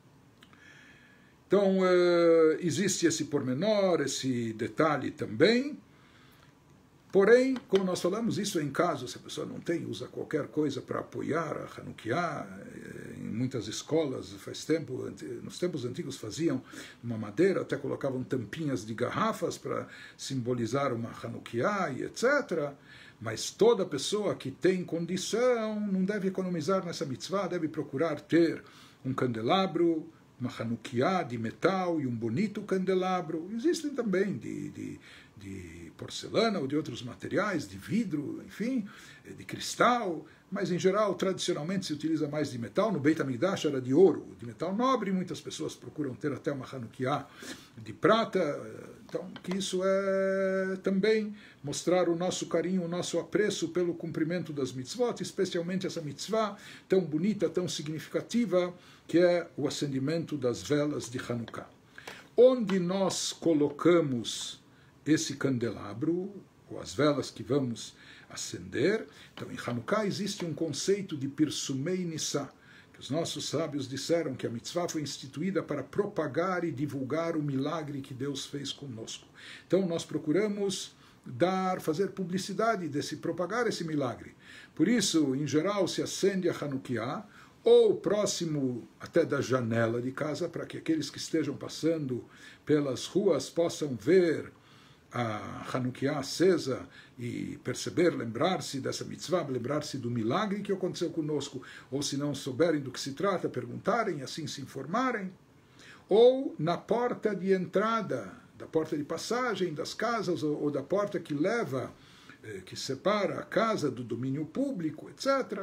Então, existe esse pormenor, esse detalhe também. Porém, como nós falamos, isso é em caso, se a pessoa não tem, usa qualquer coisa para apoiar a Hanukkah. Em muitas escolas, nos tempos antigos, faziam uma madeira, até colocavam tampinhas de garrafas para simbolizar uma Hanukkah e etc. Mas toda pessoa que tem condição não deve economizar nessa mitzvah, deve procurar ter um candelabro, uma Hanukkah de metal e um bonito candelabro. Existem também de porcelana ou de outros materiais, de vidro, enfim, de cristal, mas em geral, tradicionalmente se utiliza mais de metal. No Beit HaMikdash era de ouro, de metal nobre, muitas pessoas procuram ter até uma Hanukkah de prata. Então, que isso é também mostrar o nosso carinho, o nosso apreço pelo cumprimento das mitzvot, especialmente essa mitzvah tão bonita, tão significativa, que é o acendimento das velas de Hanukkah. Onde nós colocamos esse candelabro, ou as velas que vamos acender? Então, em Hanukkah existe um conceito de Pirsumei Nissa, que os nossos sábios disseram que a mitzvah foi instituída para propagar e divulgar o milagre que Deus fez conosco. Então, nós procuramos fazer publicidade propagar esse milagre. Por isso, em geral, se acende a Hanukkah, ou próximo até da janela de casa, para que aqueles que estejam passando pelas ruas possam ver a Hanukkah acesa e perceber, lembrar-se dessa mitzvah, lembrar-se do milagre que aconteceu conosco, ou se não souberem do que se trata, perguntarem e assim se informarem, ou na porta de entrada, da porta de passagem das casas, ou da porta que leva, que separa a casa do domínio público, etc.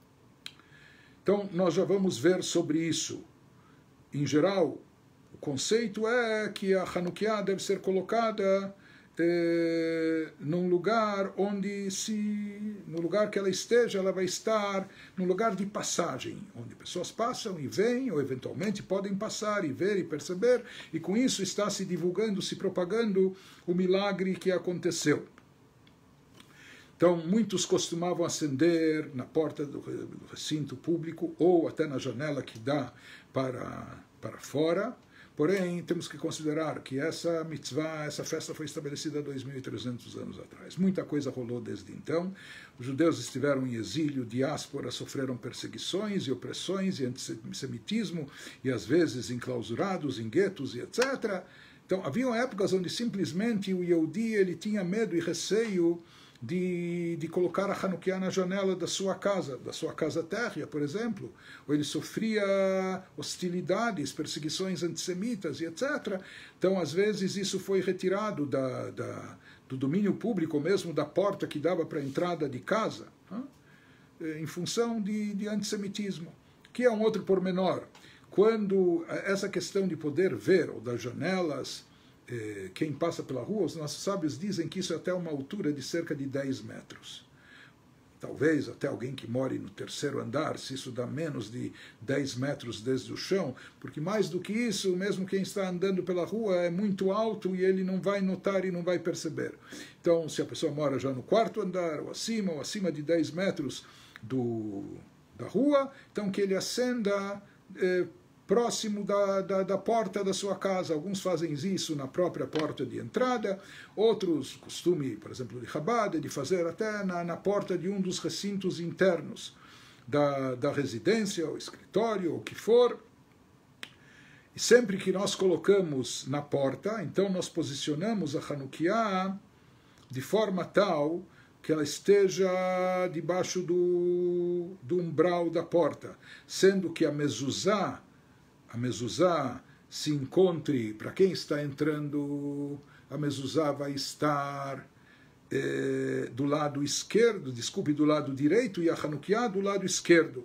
Então, nós já vamos ver sobre isso. Em geral, o conceito é que a Hanukkah deve ser colocada num lugar no lugar que ela esteja, ela vai estar num lugar de passagem, onde pessoas passam e vêm, ou eventualmente podem passar e ver e perceber, e com isso está se divulgando, se propagando o milagre que aconteceu. Então, muitos costumavam acender na porta do recinto público ou até na janela que dá para fora. Porém, temos que considerar que essa mitzvah, essa festa foi estabelecida há 2.300 anos atrás. Muita coisa rolou desde então. Os judeus estiveram em exílio, diáspora, sofreram perseguições e opressões e antissemitismo, e às vezes enclausurados em guetos e etc. Então, haviam épocas onde simplesmente o Yehudi ele tinha medo e receio de colocar a Hanukkah na janela da sua casa térrea, por exemplo, ou ele sofria hostilidades, perseguições antissemitas e etc. Então, às vezes, isso foi retirado do domínio público, mesmo da porta que dava para a entrada de casa, em função de antissemitismo, que é um outro pormenor. Quando essa questão de poder ver, ou das janelas, quem passa pela rua, os nossos sábios dizem que isso é até uma altura de cerca de 10 metros. Talvez até alguém que more no terceiro andar, se isso dá menos de 10 metros desde o chão, porque mais do que isso, mesmo quem está andando pela rua é muito alto e ele não vai notar e não vai perceber. Então, se a pessoa mora já no quarto andar, ou acima de 10 metros da rua, então que ele acenda próximo da porta da sua casa. Alguns fazem isso na própria porta de entrada, outros, costume, por exemplo, de Chabad, de fazer até na porta de um dos recintos internos da residência, ou escritório, ou o que for. E sempre que nós colocamos na porta, então nós posicionamos a Hanukkah de forma tal que ela esteja debaixo do umbral da porta, sendo que a mezuzá se encontre, para quem está entrando, a mezuzá vai estar do lado esquerdo, do lado direito, e a Hanukkah do lado esquerdo.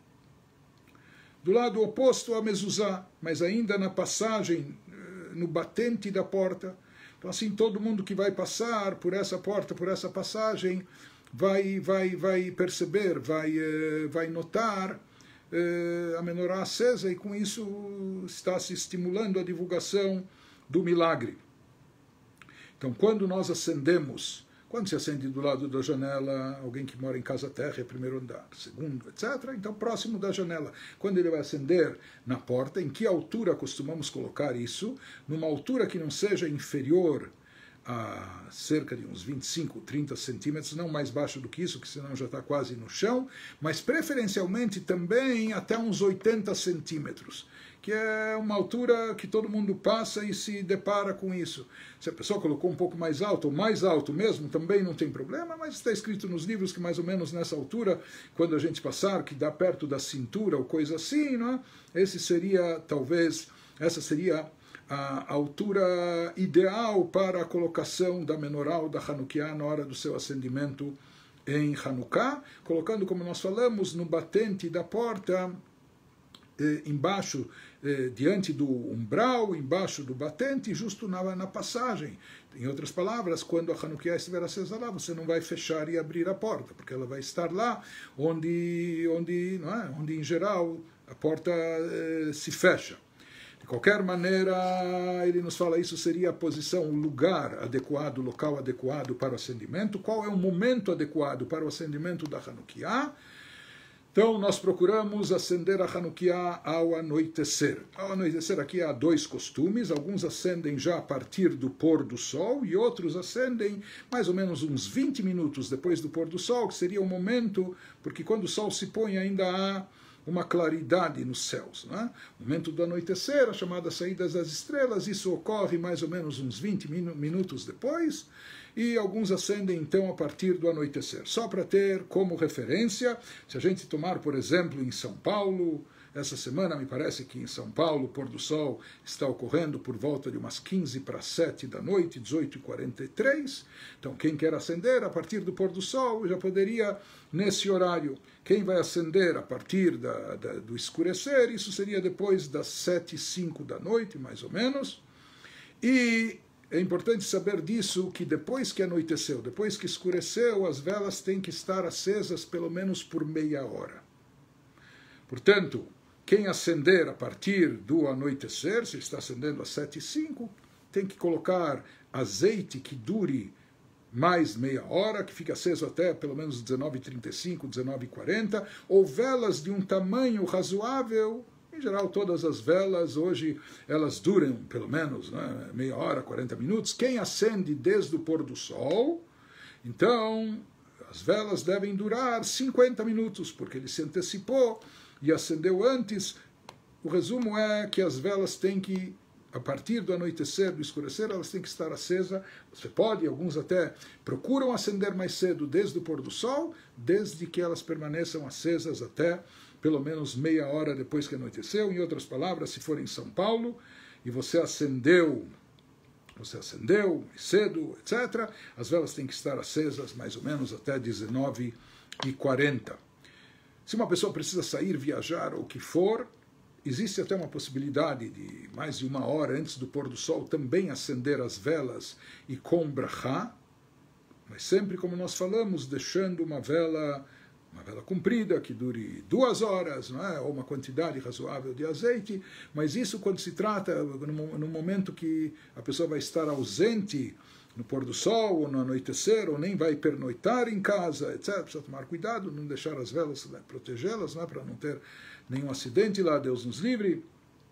Do lado oposto à mezuzá, mas ainda na passagem, no batente da porta. Então assim, todo mundo que vai passar por essa porta, por essa passagem, vai perceber, vai notar a menorá acesa, e com isso está se estimulando a divulgação do milagre. Então, quando nós acendemos, quando se acende do lado da janela, alguém que mora em casa térrea, primeiro andar, segundo, etc., então próximo da janela. Quando ele vai acender na porta, em que altura costumamos colocar isso? Numa altura que não seja inferior a cerca de uns 25, 30 centímetros, não mais baixo do que isso, que senão já está quase no chão, mas preferencialmente também até uns 80 centímetros, que é uma altura que todo mundo passa e se depara com isso. Se a pessoa colocou um pouco mais alto, ou mais alto mesmo, também não tem problema, mas está escrito nos livros que mais ou menos nessa altura, quando a gente passar, que dá perto da cintura ou coisa assim, não é? Essa seria a altura ideal para a colocação da menorá ou da Hanukkah na hora do seu acendimento em Hanukkah, colocando, como nós falamos, no batente da porta, embaixo, diante do umbral, embaixo do batente, justo na passagem. Em outras palavras, quando a Hanukkah estiver acesa lá, você não vai fechar e abrir a porta, porque ela vai estar lá onde em geral, a porta se fecha. De qualquer maneira, ele nos fala, isso seria a posição, o lugar adequado, o local adequado para o acendimento. Qual é o momento adequado para o acendimento da Hanukkah? Então, nós procuramos acender a Hanukkah ao anoitecer. Ao anoitecer, aqui há dois costumes. Alguns acendem já a partir do pôr do sol e outros acendem mais ou menos uns 20 minutos depois do pôr do sol, que seria o momento, porque quando o sol se põe ainda há uma claridade nos céus. Não é? O momento do anoitecer, a chamada saída das estrelas, isso ocorre mais ou menos uns 20 minutos depois, e alguns acendem então a partir do anoitecer. Só para ter como referência, se a gente tomar, por exemplo, em São Paulo, essa semana me parece que em São Paulo o pôr do sol está ocorrendo por volta de umas 15:07 da noite, 18h43. Então quem quer acender a partir do pôr do sol já poderia nesse horário. Quem vai acender a partir do escurecer, isso seria depois das 7:05 da noite, mais ou menos. E é importante saber disso, que depois que anoiteceu, depois que escureceu, as velas têm que estar acesas pelo menos por meia hora. Portanto, quem acender a partir do anoitecer, se está acendendo às 7h05, tem que colocar azeite que dure mais meia hora, que fica aceso até pelo menos 19h35, 19h40, ou velas de um tamanho razoável. Em geral, todas as velas hoje, elas duram pelo menos, né, meia hora, 40 minutos. Quem acende desde o pôr do sol, então as velas devem durar 50 minutos, porque ele se antecipou e acendeu antes. O resumo é que as velas têm que, a partir do anoitecer, do escurecer, elas têm que estar acesas. Você pode, alguns até procuram acender mais cedo desde o pôr do sol, desde que elas permaneçam acesas até pelo menos meia hora depois que anoiteceu. Em outras palavras, se for em São Paulo e você acendeu cedo, etc., as velas têm que estar acesas mais ou menos até 19h40. Se uma pessoa precisa sair, viajar ou o que for, existe até uma possibilidade de mais de uma hora antes do pôr do sol também acender as velas e com brachá, mas sempre, como nós falamos, deixando uma vela comprida, que dure 2 horas, não é? Ou uma quantidade razoável de azeite, mas isso quando se trata, no momento que a pessoa vai estar ausente no pôr do sol, ou no anoitecer, ou nem vai pernoitar em casa, etc. Precisa tomar cuidado, não deixar as velas, né, protegê-las, né, para não ter nenhum acidente lá, Deus nos livre.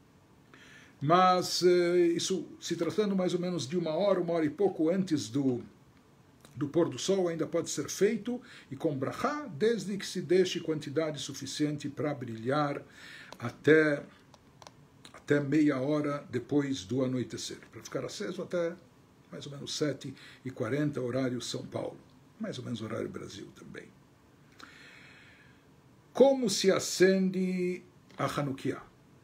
Mas isso, se tratando mais ou menos de uma hora e pouco antes do pôr do sol, ainda pode ser feito, e com brachá, desde que se deixe quantidade suficiente para brilhar até meia hora depois do anoitecer, para ficar aceso até mais ou menos 7h40, horário São Paulo, mais ou menos horário Brasil também. Como se acende a Hanukkah?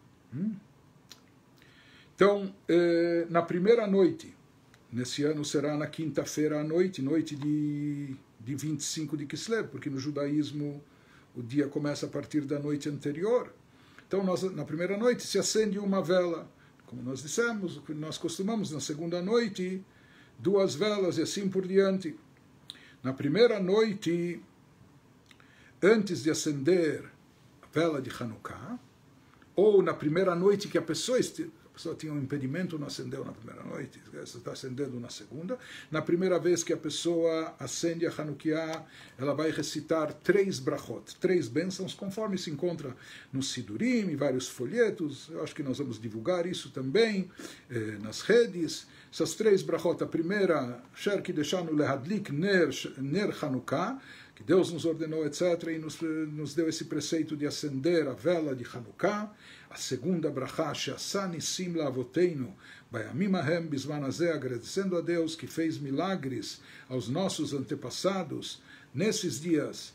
Então, na primeira noite, nesse ano será na quinta-feira à noite, noite de 25 de Kislev, porque no judaísmo o dia começa a partir da noite anterior. Então, na primeira noite se acende uma vela, como nós dissemos, nós costumamos na segunda noite 2 velas e assim por diante. Na primeira noite, antes de acender a vela de Hanukkah, ou na primeira noite que a pessoa tinha um impedimento, não acendeu na primeira noite, está acendendo na segunda. Na primeira vez que a pessoa acende a Hanukkah, ela vai recitar 3 brachot, 3 bênçãos, conforme se encontra no Sidurim, em vários folhetos. Eu acho que nós vamos divulgar isso também nas redes. Essas 3 brachot, a primeira, Sher Kideshanu Lehadlik Ner Hanukkah, que Deus nos ordenou, etc., e nos deu esse preceito de acender a vela de Hanukkah. A segunda brachá, She'asa Nisim La'avoteinu, Bayamim Ahem Bizman Hazeh, agradecendo a Deus que fez milagres aos nossos antepassados nesses dias,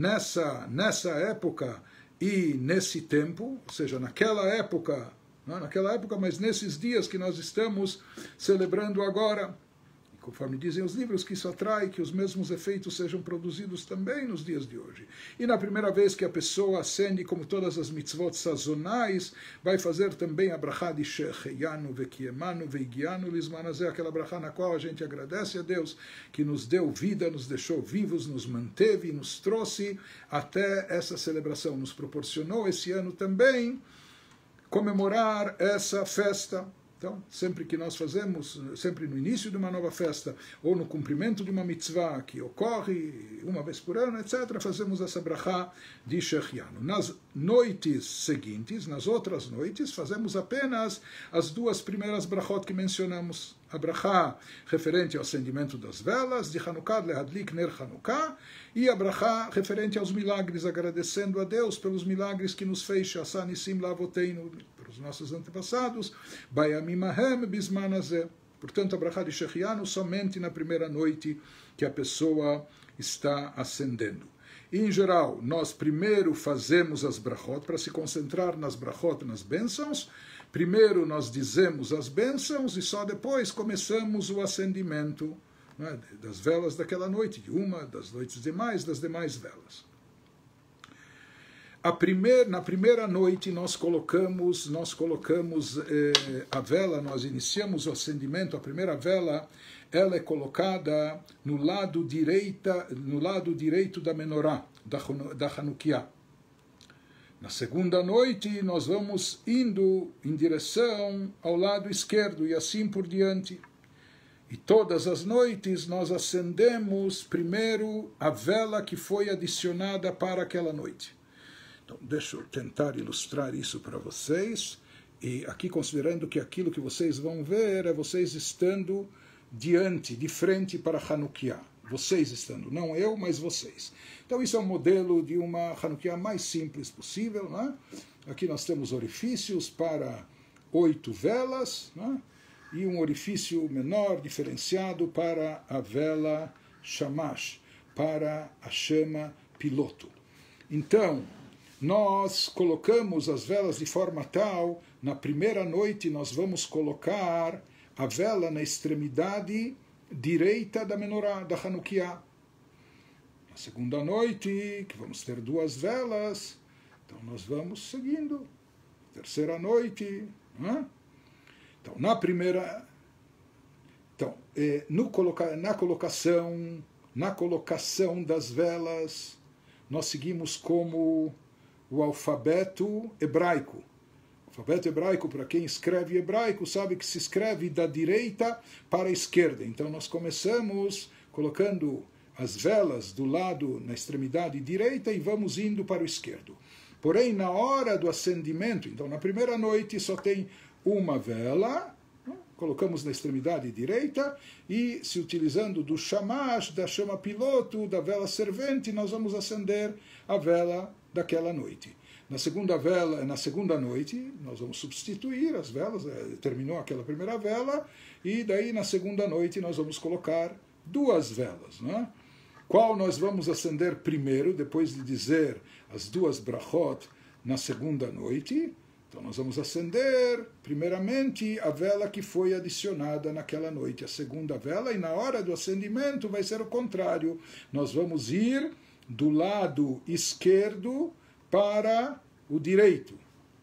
nessa época e nesse tempo, ou seja, naquela época, não naquela época, mas nesses dias que nós estamos celebrando agora. Conforme dizem os livros, que isso atrai que os mesmos efeitos sejam produzidos também nos dias de hoje. E na primeira vez que a pessoa acende, como todas as mitzvot sazonais, vai fazer também a brachá de Shecheyanu, Vekiemanu, Veigianu, Lismanazé, aquela brachá na qual a gente agradece a Deus que nos deu vida, nos deixou vivos, nos manteve, nos trouxe até essa celebração, nos proporcionou esse ano também comemorar essa festa. Então, sempre que nós fazemos, sempre no início de uma nova festa, ou no cumprimento de uma mitzvah que ocorre uma vez por ano, etc., fazemos essa brachá de Shechianu. Nas noites seguintes, nas outras noites, fazemos apenas as 2 primeiras brachot que mencionamos. A brachá referente ao acendimento das velas, de Hanukkah, Lehadlik Ner Hanukkah, e a brachá referente aos milagres, agradecendo a Deus pelos milagres que nos fez, She'asa Nisim La'avoteinu, pelos nossos antepassados, Bayamim Ahem Bizman Hazeh. Portanto, a brachá de Shechianu somente na primeira noite que a pessoa está acendendo. E, em geral, nós primeiro fazemos as brachot, para se concentrar nas brachot, nas bênçãos. Primeiro nós dizemos as bênçãos e só depois começamos o acendimento, né, das velas daquela noite, de uma, das noites demais, das demais velas. na primeira noite nós colocamos a vela, nós iniciamos o acendimento. A primeira vela, ela é colocada no lado direito da menorá, da Hanukkah. Na segunda noite nós vamos indo em direção ao lado esquerdo e assim por diante. E todas as noites nós acendemos primeiro a vela que foi adicionada para aquela noite. Então, deixa eu tentar ilustrar isso para vocês. E aqui, considerando que aquilo que vocês vão ver é vocês estando de frente para Hanukkah. Vocês estando, não eu, mas vocês. Então, isso é um modelo de uma Hanukkah mais simples possível. Né? Aqui nós temos orifícios para 8 velas, né? E um orifício menor, diferenciado, para a vela Shamash, para a chama piloto. Então, nós colocamos as velas de forma tal, na primeira noite nós vamos colocar a vela na extremidade direita da menorá, da Hanukkah. Na segunda noite, que vamos ter 2 velas, então nós vamos seguindo. Terceira noite, né? Então, na primeira... Então, na colocação das velas, nós seguimos como o alfabeto hebraico. O alfabeto hebraico, para quem escreve hebraico, sabe que se escreve da direita para a esquerda. Então, nós começamos colocando as velas do lado, na extremidade direita, e vamos indo para o esquerdo. Porém, na hora do acendimento, então, na primeira noite só tem uma vela, colocamos na extremidade direita, e se utilizando do shamash, da chama piloto, da vela servente, nós vamos acender a vela daquela noite. Na segunda noite, nós vamos substituir as velas, terminou aquela primeira vela, e daí na segunda noite nós vamos colocar 2 velas. Né? Qual nós vamos acender primeiro, depois de dizer as 2 brachot na segunda noite? Então nós vamos acender, primeiramente, a vela que foi adicionada naquela noite, a segunda vela, e na hora do acendimento vai ser o contrário. Nós vamos ir do lado esquerdo para o direito.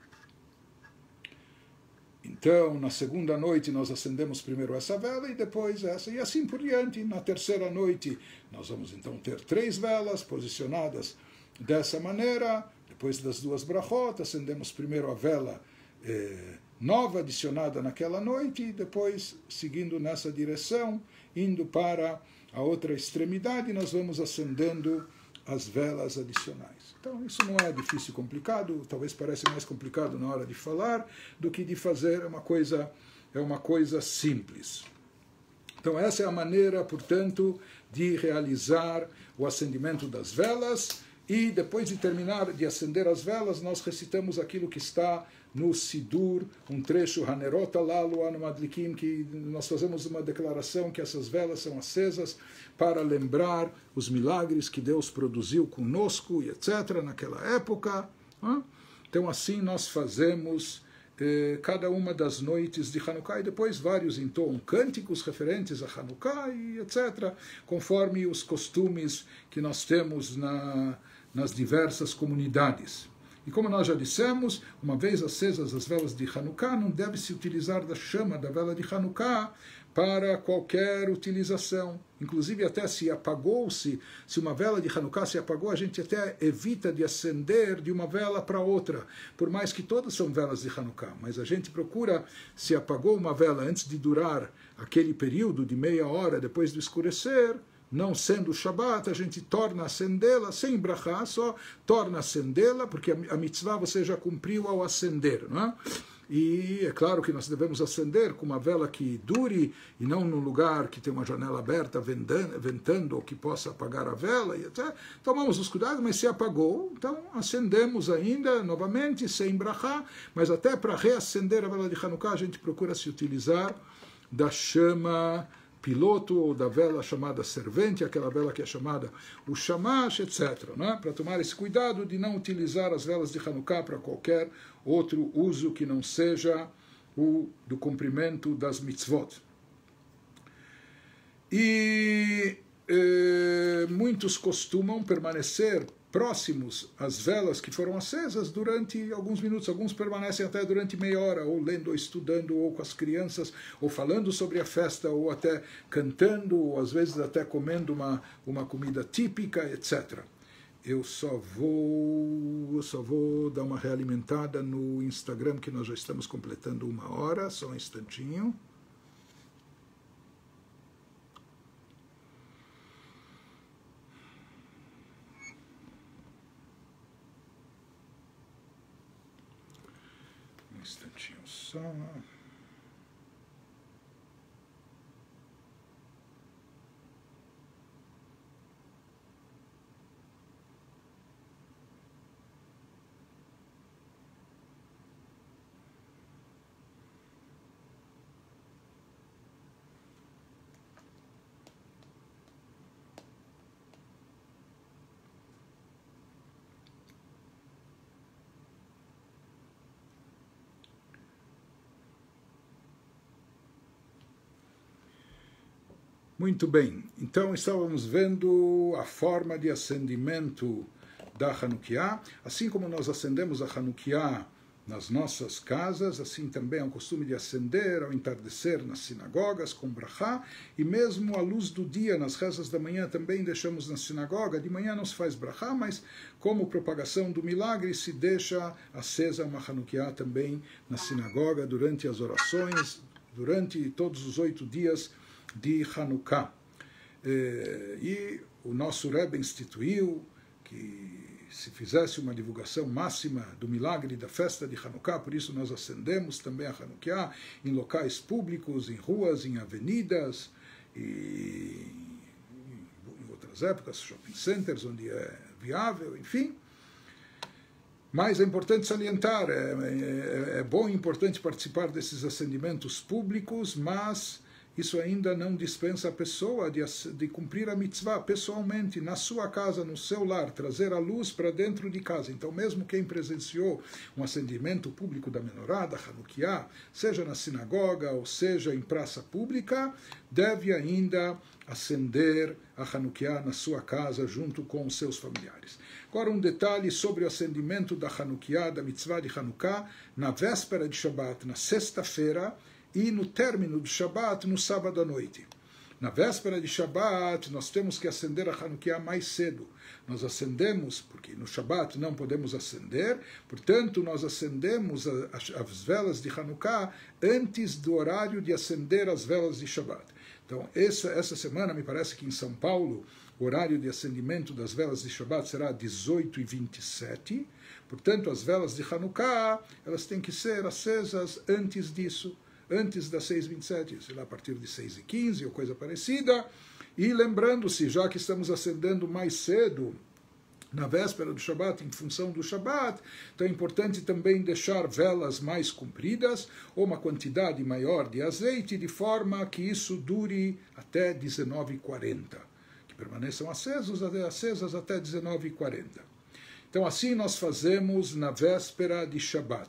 Então, na segunda noite, nós acendemos primeiro essa vela e depois essa, e assim por diante. Na terceira noite, nós vamos então ter 3 velas posicionadas dessa maneira. Depois das 2 brachot, acendemos primeiro a vela nova adicionada naquela noite, e depois, seguindo nessa direção, indo para a outra extremidade, nós vamos acendendo as velas adicionais. Então, isso não é difícil e complicado, talvez pareça mais complicado na hora de falar do que de fazer, é uma coisa simples. Então, essa é a maneira, portanto, de realizar o acendimento das velas, e depois de terminar de acender as velas, nós recitamos aquilo que está no Sidur, um trecho, Hanerot Alalu Anu Madlikim, que nós fazemos uma declaração que essas velas são acesas para lembrar os milagres que Deus produziu conosco, e etc., naquela época. Então, assim nós fazemos cada uma das noites de Hanukkah, e depois vários entoam cânticos referentes a Hanukkah, e etc., conforme os costumes que nós temos nas diversas comunidades. E como nós já dissemos, uma vez acesas as velas de Hanukkah, não deve se utilizar da chama da vela de Hanukkah para qualquer utilização. Inclusive, até se uma vela de Hanukkah se apagou, a gente até evita de acender de uma vela para outra, por mais que todas são velas de Hanukkah. Mas a gente procura, se apagou uma vela antes de durar aquele período de meia hora depois do escurecer, não sendo Shabbat, a gente torna a acendê-la, sem brachá, só torna a acendê-la, porque a mitzvah você já cumpriu ao acender, não é? E é claro que nós devemos acender com uma vela que dure, e não num lugar que tem uma janela aberta, ventando, ou que possa apagar a vela, e etc. Tomamos os cuidados, mas se apagou, então acendemos ainda, novamente, sem brachá, mas até para reacender a vela de Hanukkah, a gente procura se utilizar da chama piloto, ou da vela chamada servente, aquela vela que é chamada o shamash, etc. Né? Para tomar esse cuidado de não utilizar as velas de Hanukkah para qualquer outro uso que não seja o do cumprimento das mitzvot. E muitos costumam permanecer próximos às velas que foram acesas durante alguns minutos. Alguns permanecem até durante meia hora, ou lendo, ou estudando, ou com as crianças, ou falando sobre a festa, ou até cantando, ou às vezes até comendo uma comida típica, etc. Eu só vou dar uma realimentada no Instagram, que nós já estamos completando 1 hora, só um instantinho. Um instantinho só. Muito bem, então estávamos vendo a forma de acendimento da Hanukkah. Assim como nós acendemos a Hanukkah nas nossas casas, assim também é um costume de acender ao entardecer nas sinagogas com brachá, e mesmo a luz do dia nas rezas da manhã também deixamos na sinagoga. De manhã não se faz brachá, mas como propagação do milagre se deixa acesa uma Hanukkah também na sinagoga durante as orações, durante todos os 8 dias de Hanukkah. E o nosso Rebbe instituiu que se fizesse uma divulgação máxima do milagre da festa de Hanukkah, por isso nós acendemos também a Hanukkah em locais públicos, em ruas, em avenidas, e em outras épocas, shopping centers, onde é viável, enfim. Mas é importante salientar, é bom e importante participar desses acendimentos públicos, mas isso ainda não dispensa a pessoa de cumprir a mitzvah pessoalmente, na sua casa, no seu lar, trazer a luz para dentro de casa. Então, mesmo quem presenciou um acendimento público da menorá, da Hanukkah, seja na sinagoga ou seja em praça pública, deve ainda acender a Hanukkah na sua casa junto com os seus familiares. Agora um detalhe sobre o acendimento da Hanukkah, da mitzvah de Hanukkah, na véspera de Shabbat, na sexta-feira, e no término do Shabat, no sábado à noite. Na véspera de Shabat, nós temos que acender a Hanukkah mais cedo. Nós acendemos, porque no Shabat não podemos acender, portanto, nós acendemos as velas de Hanukkah antes do horário de acender as velas de Shabat. Então, essa semana, me parece que em São Paulo, o horário de acendimento das velas de Shabat será 18h27. Portanto, as velas de Hanukkah, elas têm que ser acesas antes disso, antes das 6h27, sei lá, a partir de 6h15 ou coisa parecida. E lembrando-se, já que estamos acendendo mais cedo, na véspera do Shabat, em função do Shabat, então é importante também deixar velas mais compridas, ou uma quantidade maior de azeite, de forma que isso dure até 19h40, que permaneçam acesas até 19h40. Então assim nós fazemos na véspera de Shabat.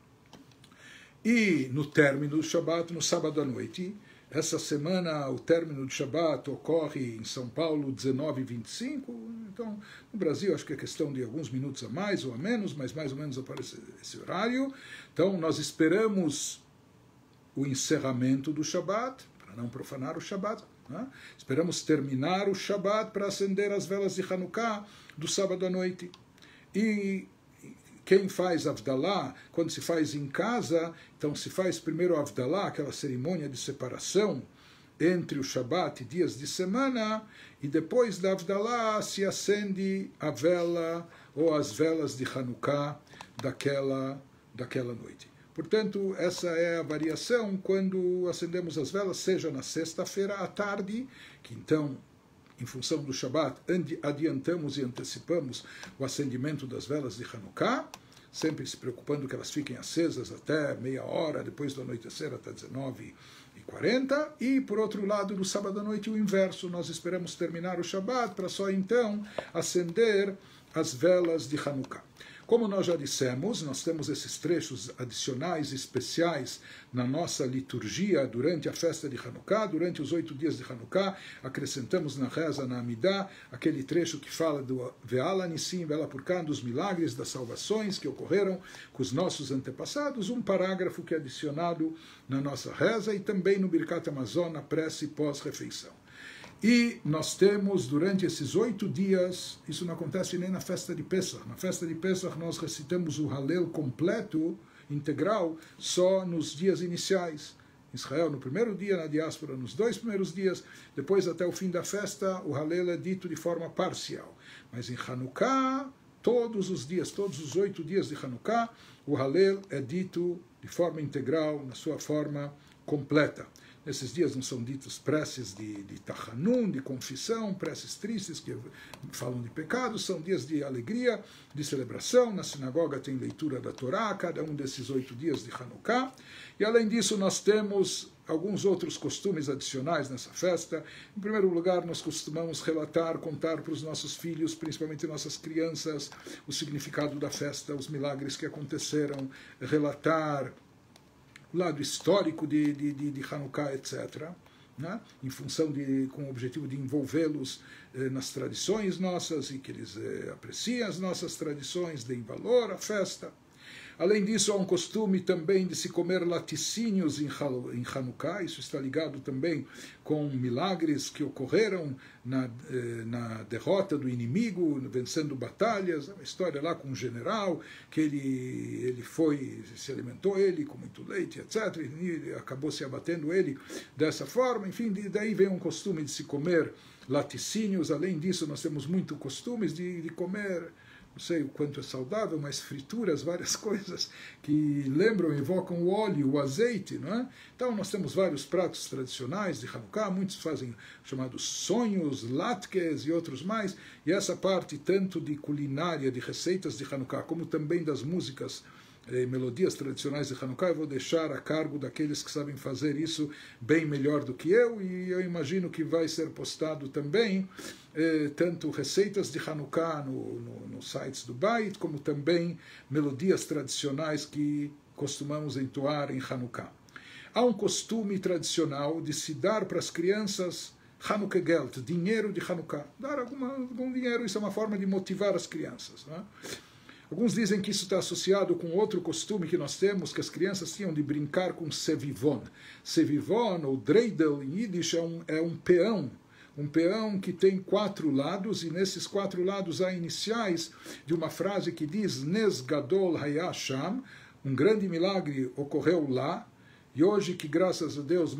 E no término do Shabat, no sábado à noite, essa semana o término do Shabat ocorre em São Paulo 19h25, então no Brasil acho que é questão de alguns minutos a mais ou a menos, mas mais ou menos aparece esse horário. Então nós esperamos o encerramento do Shabat, para não profanar o Shabat, né? Esperamos terminar o Shabat para acender as velas de Hanukkah do sábado à noite. E quem faz Avdalá, quando se faz em casa, então se faz primeiro Avdalá, aquela cerimônia de separação entre o Shabat e dias de semana, e depois da Avdalá se acende a vela ou as velas de Hanukkah daquela noite. Portanto, essa é a variação quando acendemos as velas, seja na sexta-feira à tarde, que então, em função do Shabat, adiantamos e antecipamos o acendimento das velas de Hanukkah, sempre se preocupando que elas fiquem acesas até meia hora, depois do anoitecer até 19h40, e por outro lado, no sábado à noite, o inverso, nós esperamos terminar o Shabat para só então acender as velas de Hanukkah. Como nós já dissemos, nós temos esses trechos adicionais, especiais, na nossa liturgia durante a festa de Hanukkah, durante os 8 dias de Hanukkah, acrescentamos na reza, na Amidah, aquele trecho que fala do Ve'ala Nissim, Ve'ala Purkan, dos milagres, das salvações que ocorreram com os nossos antepassados, um parágrafo que é adicionado na nossa reza e também no Birkat Hamazon, na prece pós-refeição. E nós temos, durante esses 8 dias, isso não acontece nem na festa de Pesach. Na festa de Pesach nós recitamos o Halel completo, integral, só nos dias iniciais. Em Israel, no primeiro dia, na diáspora, nos 2 primeiros dias, depois até o fim da festa, o Halel é dito de forma parcial. Mas em Hanukkah, todos os dias, todos os 8 dias de Hanukkah, o Halel é dito de forma integral, na sua forma completa. Nesses dias não são ditas preces de tachanun, de confissão, preces tristes que falam de pecados, são dias de alegria, de celebração. Na sinagoga tem leitura da Torá, cada um desses 8 dias de Hanukkah. E além disso nós temos alguns outros costumes adicionais nessa festa. Em primeiro lugar, nós costumamos relatar, contar para os nossos filhos, principalmente nossas crianças, o significado da festa, os milagres que aconteceram, relatar o lado histórico de Hanukkah, etc., né? Em função com o objetivo de envolvê-los nas tradições nossas e que eles apreciem as nossas tradições, deem valor à festa. Além disso, há um costume também de se comer laticínios em Hanukkah. Isso está ligado também com milagres que ocorreram na derrota do inimigo, vencendo batalhas. Uma história lá com um general, que ele se alimentou com muito leite, etc. E acabou se abatendo ele dessa forma. Enfim, daí vem um costume de se comer laticínios. Além disso, nós temos muito costumes de comer, não sei o quanto é saudável, mas frituras, várias coisas que lembram, evocam o óleo, o azeite, não é? Então nós temos vários pratos tradicionais de Hanukkah, muitos fazem chamados sonhos, latkes e outros mais, e essa parte tanto de culinária, de receitas de Hanukkah, como também das músicas, melodias tradicionais de Hanukkah, eu vou deixar a cargo daqueles que sabem fazer isso bem melhor do que eu, e eu imagino que vai ser postado também tanto receitas de Hanukkah nos sites do Bait, como também melodias tradicionais que costumamos entoar em Hanukkah. Há um costume tradicional de se dar para as crianças Hanukkah Geld, dinheiro de Hanukkah. Dar algum dinheiro, isso é uma forma de motivar as crianças, não é? Alguns dizem que isso está associado com outro costume que nós temos, que as crianças tinham de brincar com sevivon. Sevivon, ou dreidel, em Yiddish, é um peão. Um peão que tem 4 lados, e nesses 4 lados há iniciais de uma frase que diz Nes Gadol Hayasham, um grande milagre ocorreu lá, e hoje que graças a Deus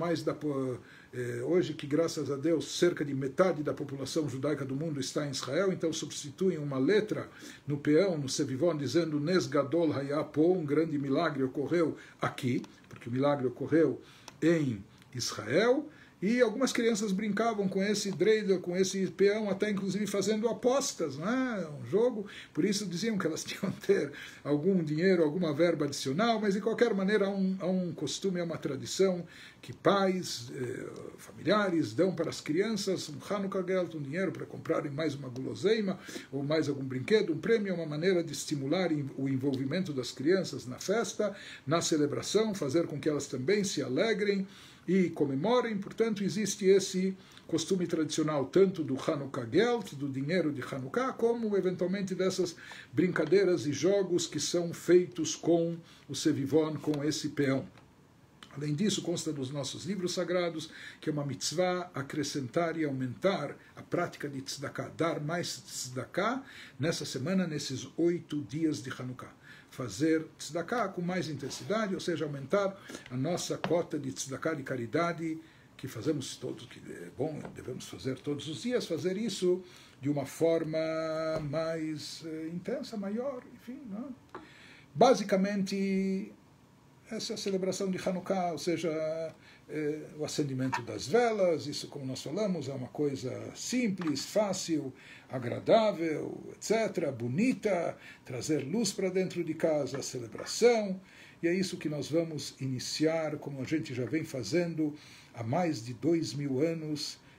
cerca de metade da população judaica do mundo está em Israel, então substituem uma letra no peão, no sevivon, dizendo Nes Gadol Hayapo, um grande milagre ocorreu aqui, porque o milagre ocorreu em Israel. E algumas crianças brincavam com esse dreidel, com esse peão, até inclusive fazendo apostas, não é? Um jogo. Por isso diziam que elas tinham que ter algum dinheiro, alguma verba adicional, mas de qualquer maneira há um costume, há uma tradição que pais, familiares dão para as crianças um Hanukkah Geld, um dinheiro para comprarem mais uma guloseima ou mais algum brinquedo, um prêmio, é uma maneira de estimular o envolvimento das crianças na festa, na celebração, fazer com que elas também se alegrem e comemorem. Portanto, existe esse costume tradicional tanto do Hanukkah Geld, do dinheiro de Hanukkah, como eventualmente dessas brincadeiras e jogos que são feitos com o sevivon, com esse peão. Além disso, consta dos nossos livros sagrados que é uma mitzvah acrescentar e aumentar a prática de tzedakah, dar mais tzedakah nessa semana, nesses 8 dias de Hanukkah. Fazer tzedakah com mais intensidade, ou seja, aumentar a nossa cota de tzedakah, de caridade, que fazemos todos, que é bom, devemos fazer todos os dias, fazer isso de uma forma mais intensa, maior, enfim. Não? Basicamente, essa é a celebração de Hanukkah, ou seja, o acendimento das velas, isso, como nós falamos, é uma coisa simples, fácil, agradável, etc., bonita, trazer luz para dentro de casa, a celebração, e é isso que nós vamos iniciar, como a gente já vem fazendo há mais de 2000 anos,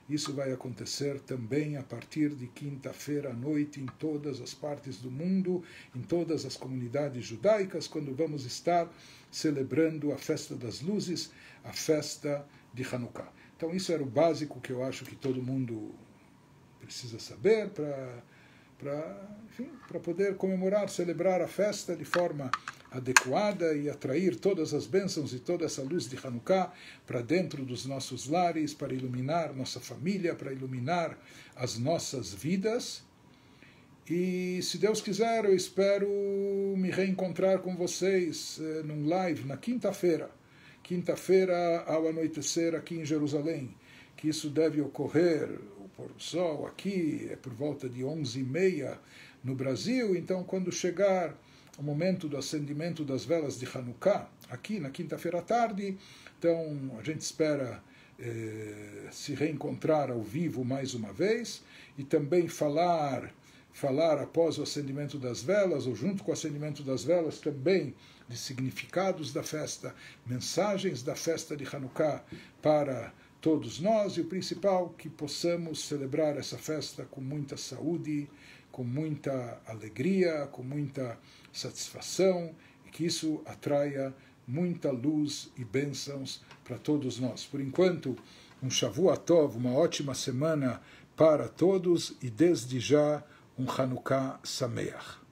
Isso vai acontecer também a partir de quinta-feira à noite em todas as partes do mundo, em todas as comunidades judaicas, quando vamos estar celebrando a festa das luzes, a festa de Hanukkah. Então isso era o básico que eu acho que todo mundo precisa saber para poder comemorar, celebrar a festa de forma adequada e atrair todas as bênçãos e toda essa luz de Hanukkah para dentro dos nossos lares, para iluminar nossa família, para iluminar as nossas vidas. E, se Deus quiser, eu espero me reencontrar com vocês num live na quinta-feira ao anoitecer aqui em Jerusalém, que isso deve ocorrer, o pôr do sol aqui é por volta de 11h30 no Brasil, então quando chegar o momento do acendimento das velas de Hanukkah, aqui na quinta-feira à tarde, então a gente espera se reencontrar ao vivo mais uma vez e também falar após o acendimento das velas, ou junto com o acendimento das velas, também de significados da festa, mensagens da festa de Hanukkah para todos nós, e o principal, que possamos celebrar essa festa com muita saúde, com muita alegria, com muita satisfação, e que isso atraia muita luz e bênçãos para todos nós. Por enquanto, um Shavua Tov, uma ótima semana para todos, e desde já um Hanukkah Sameach.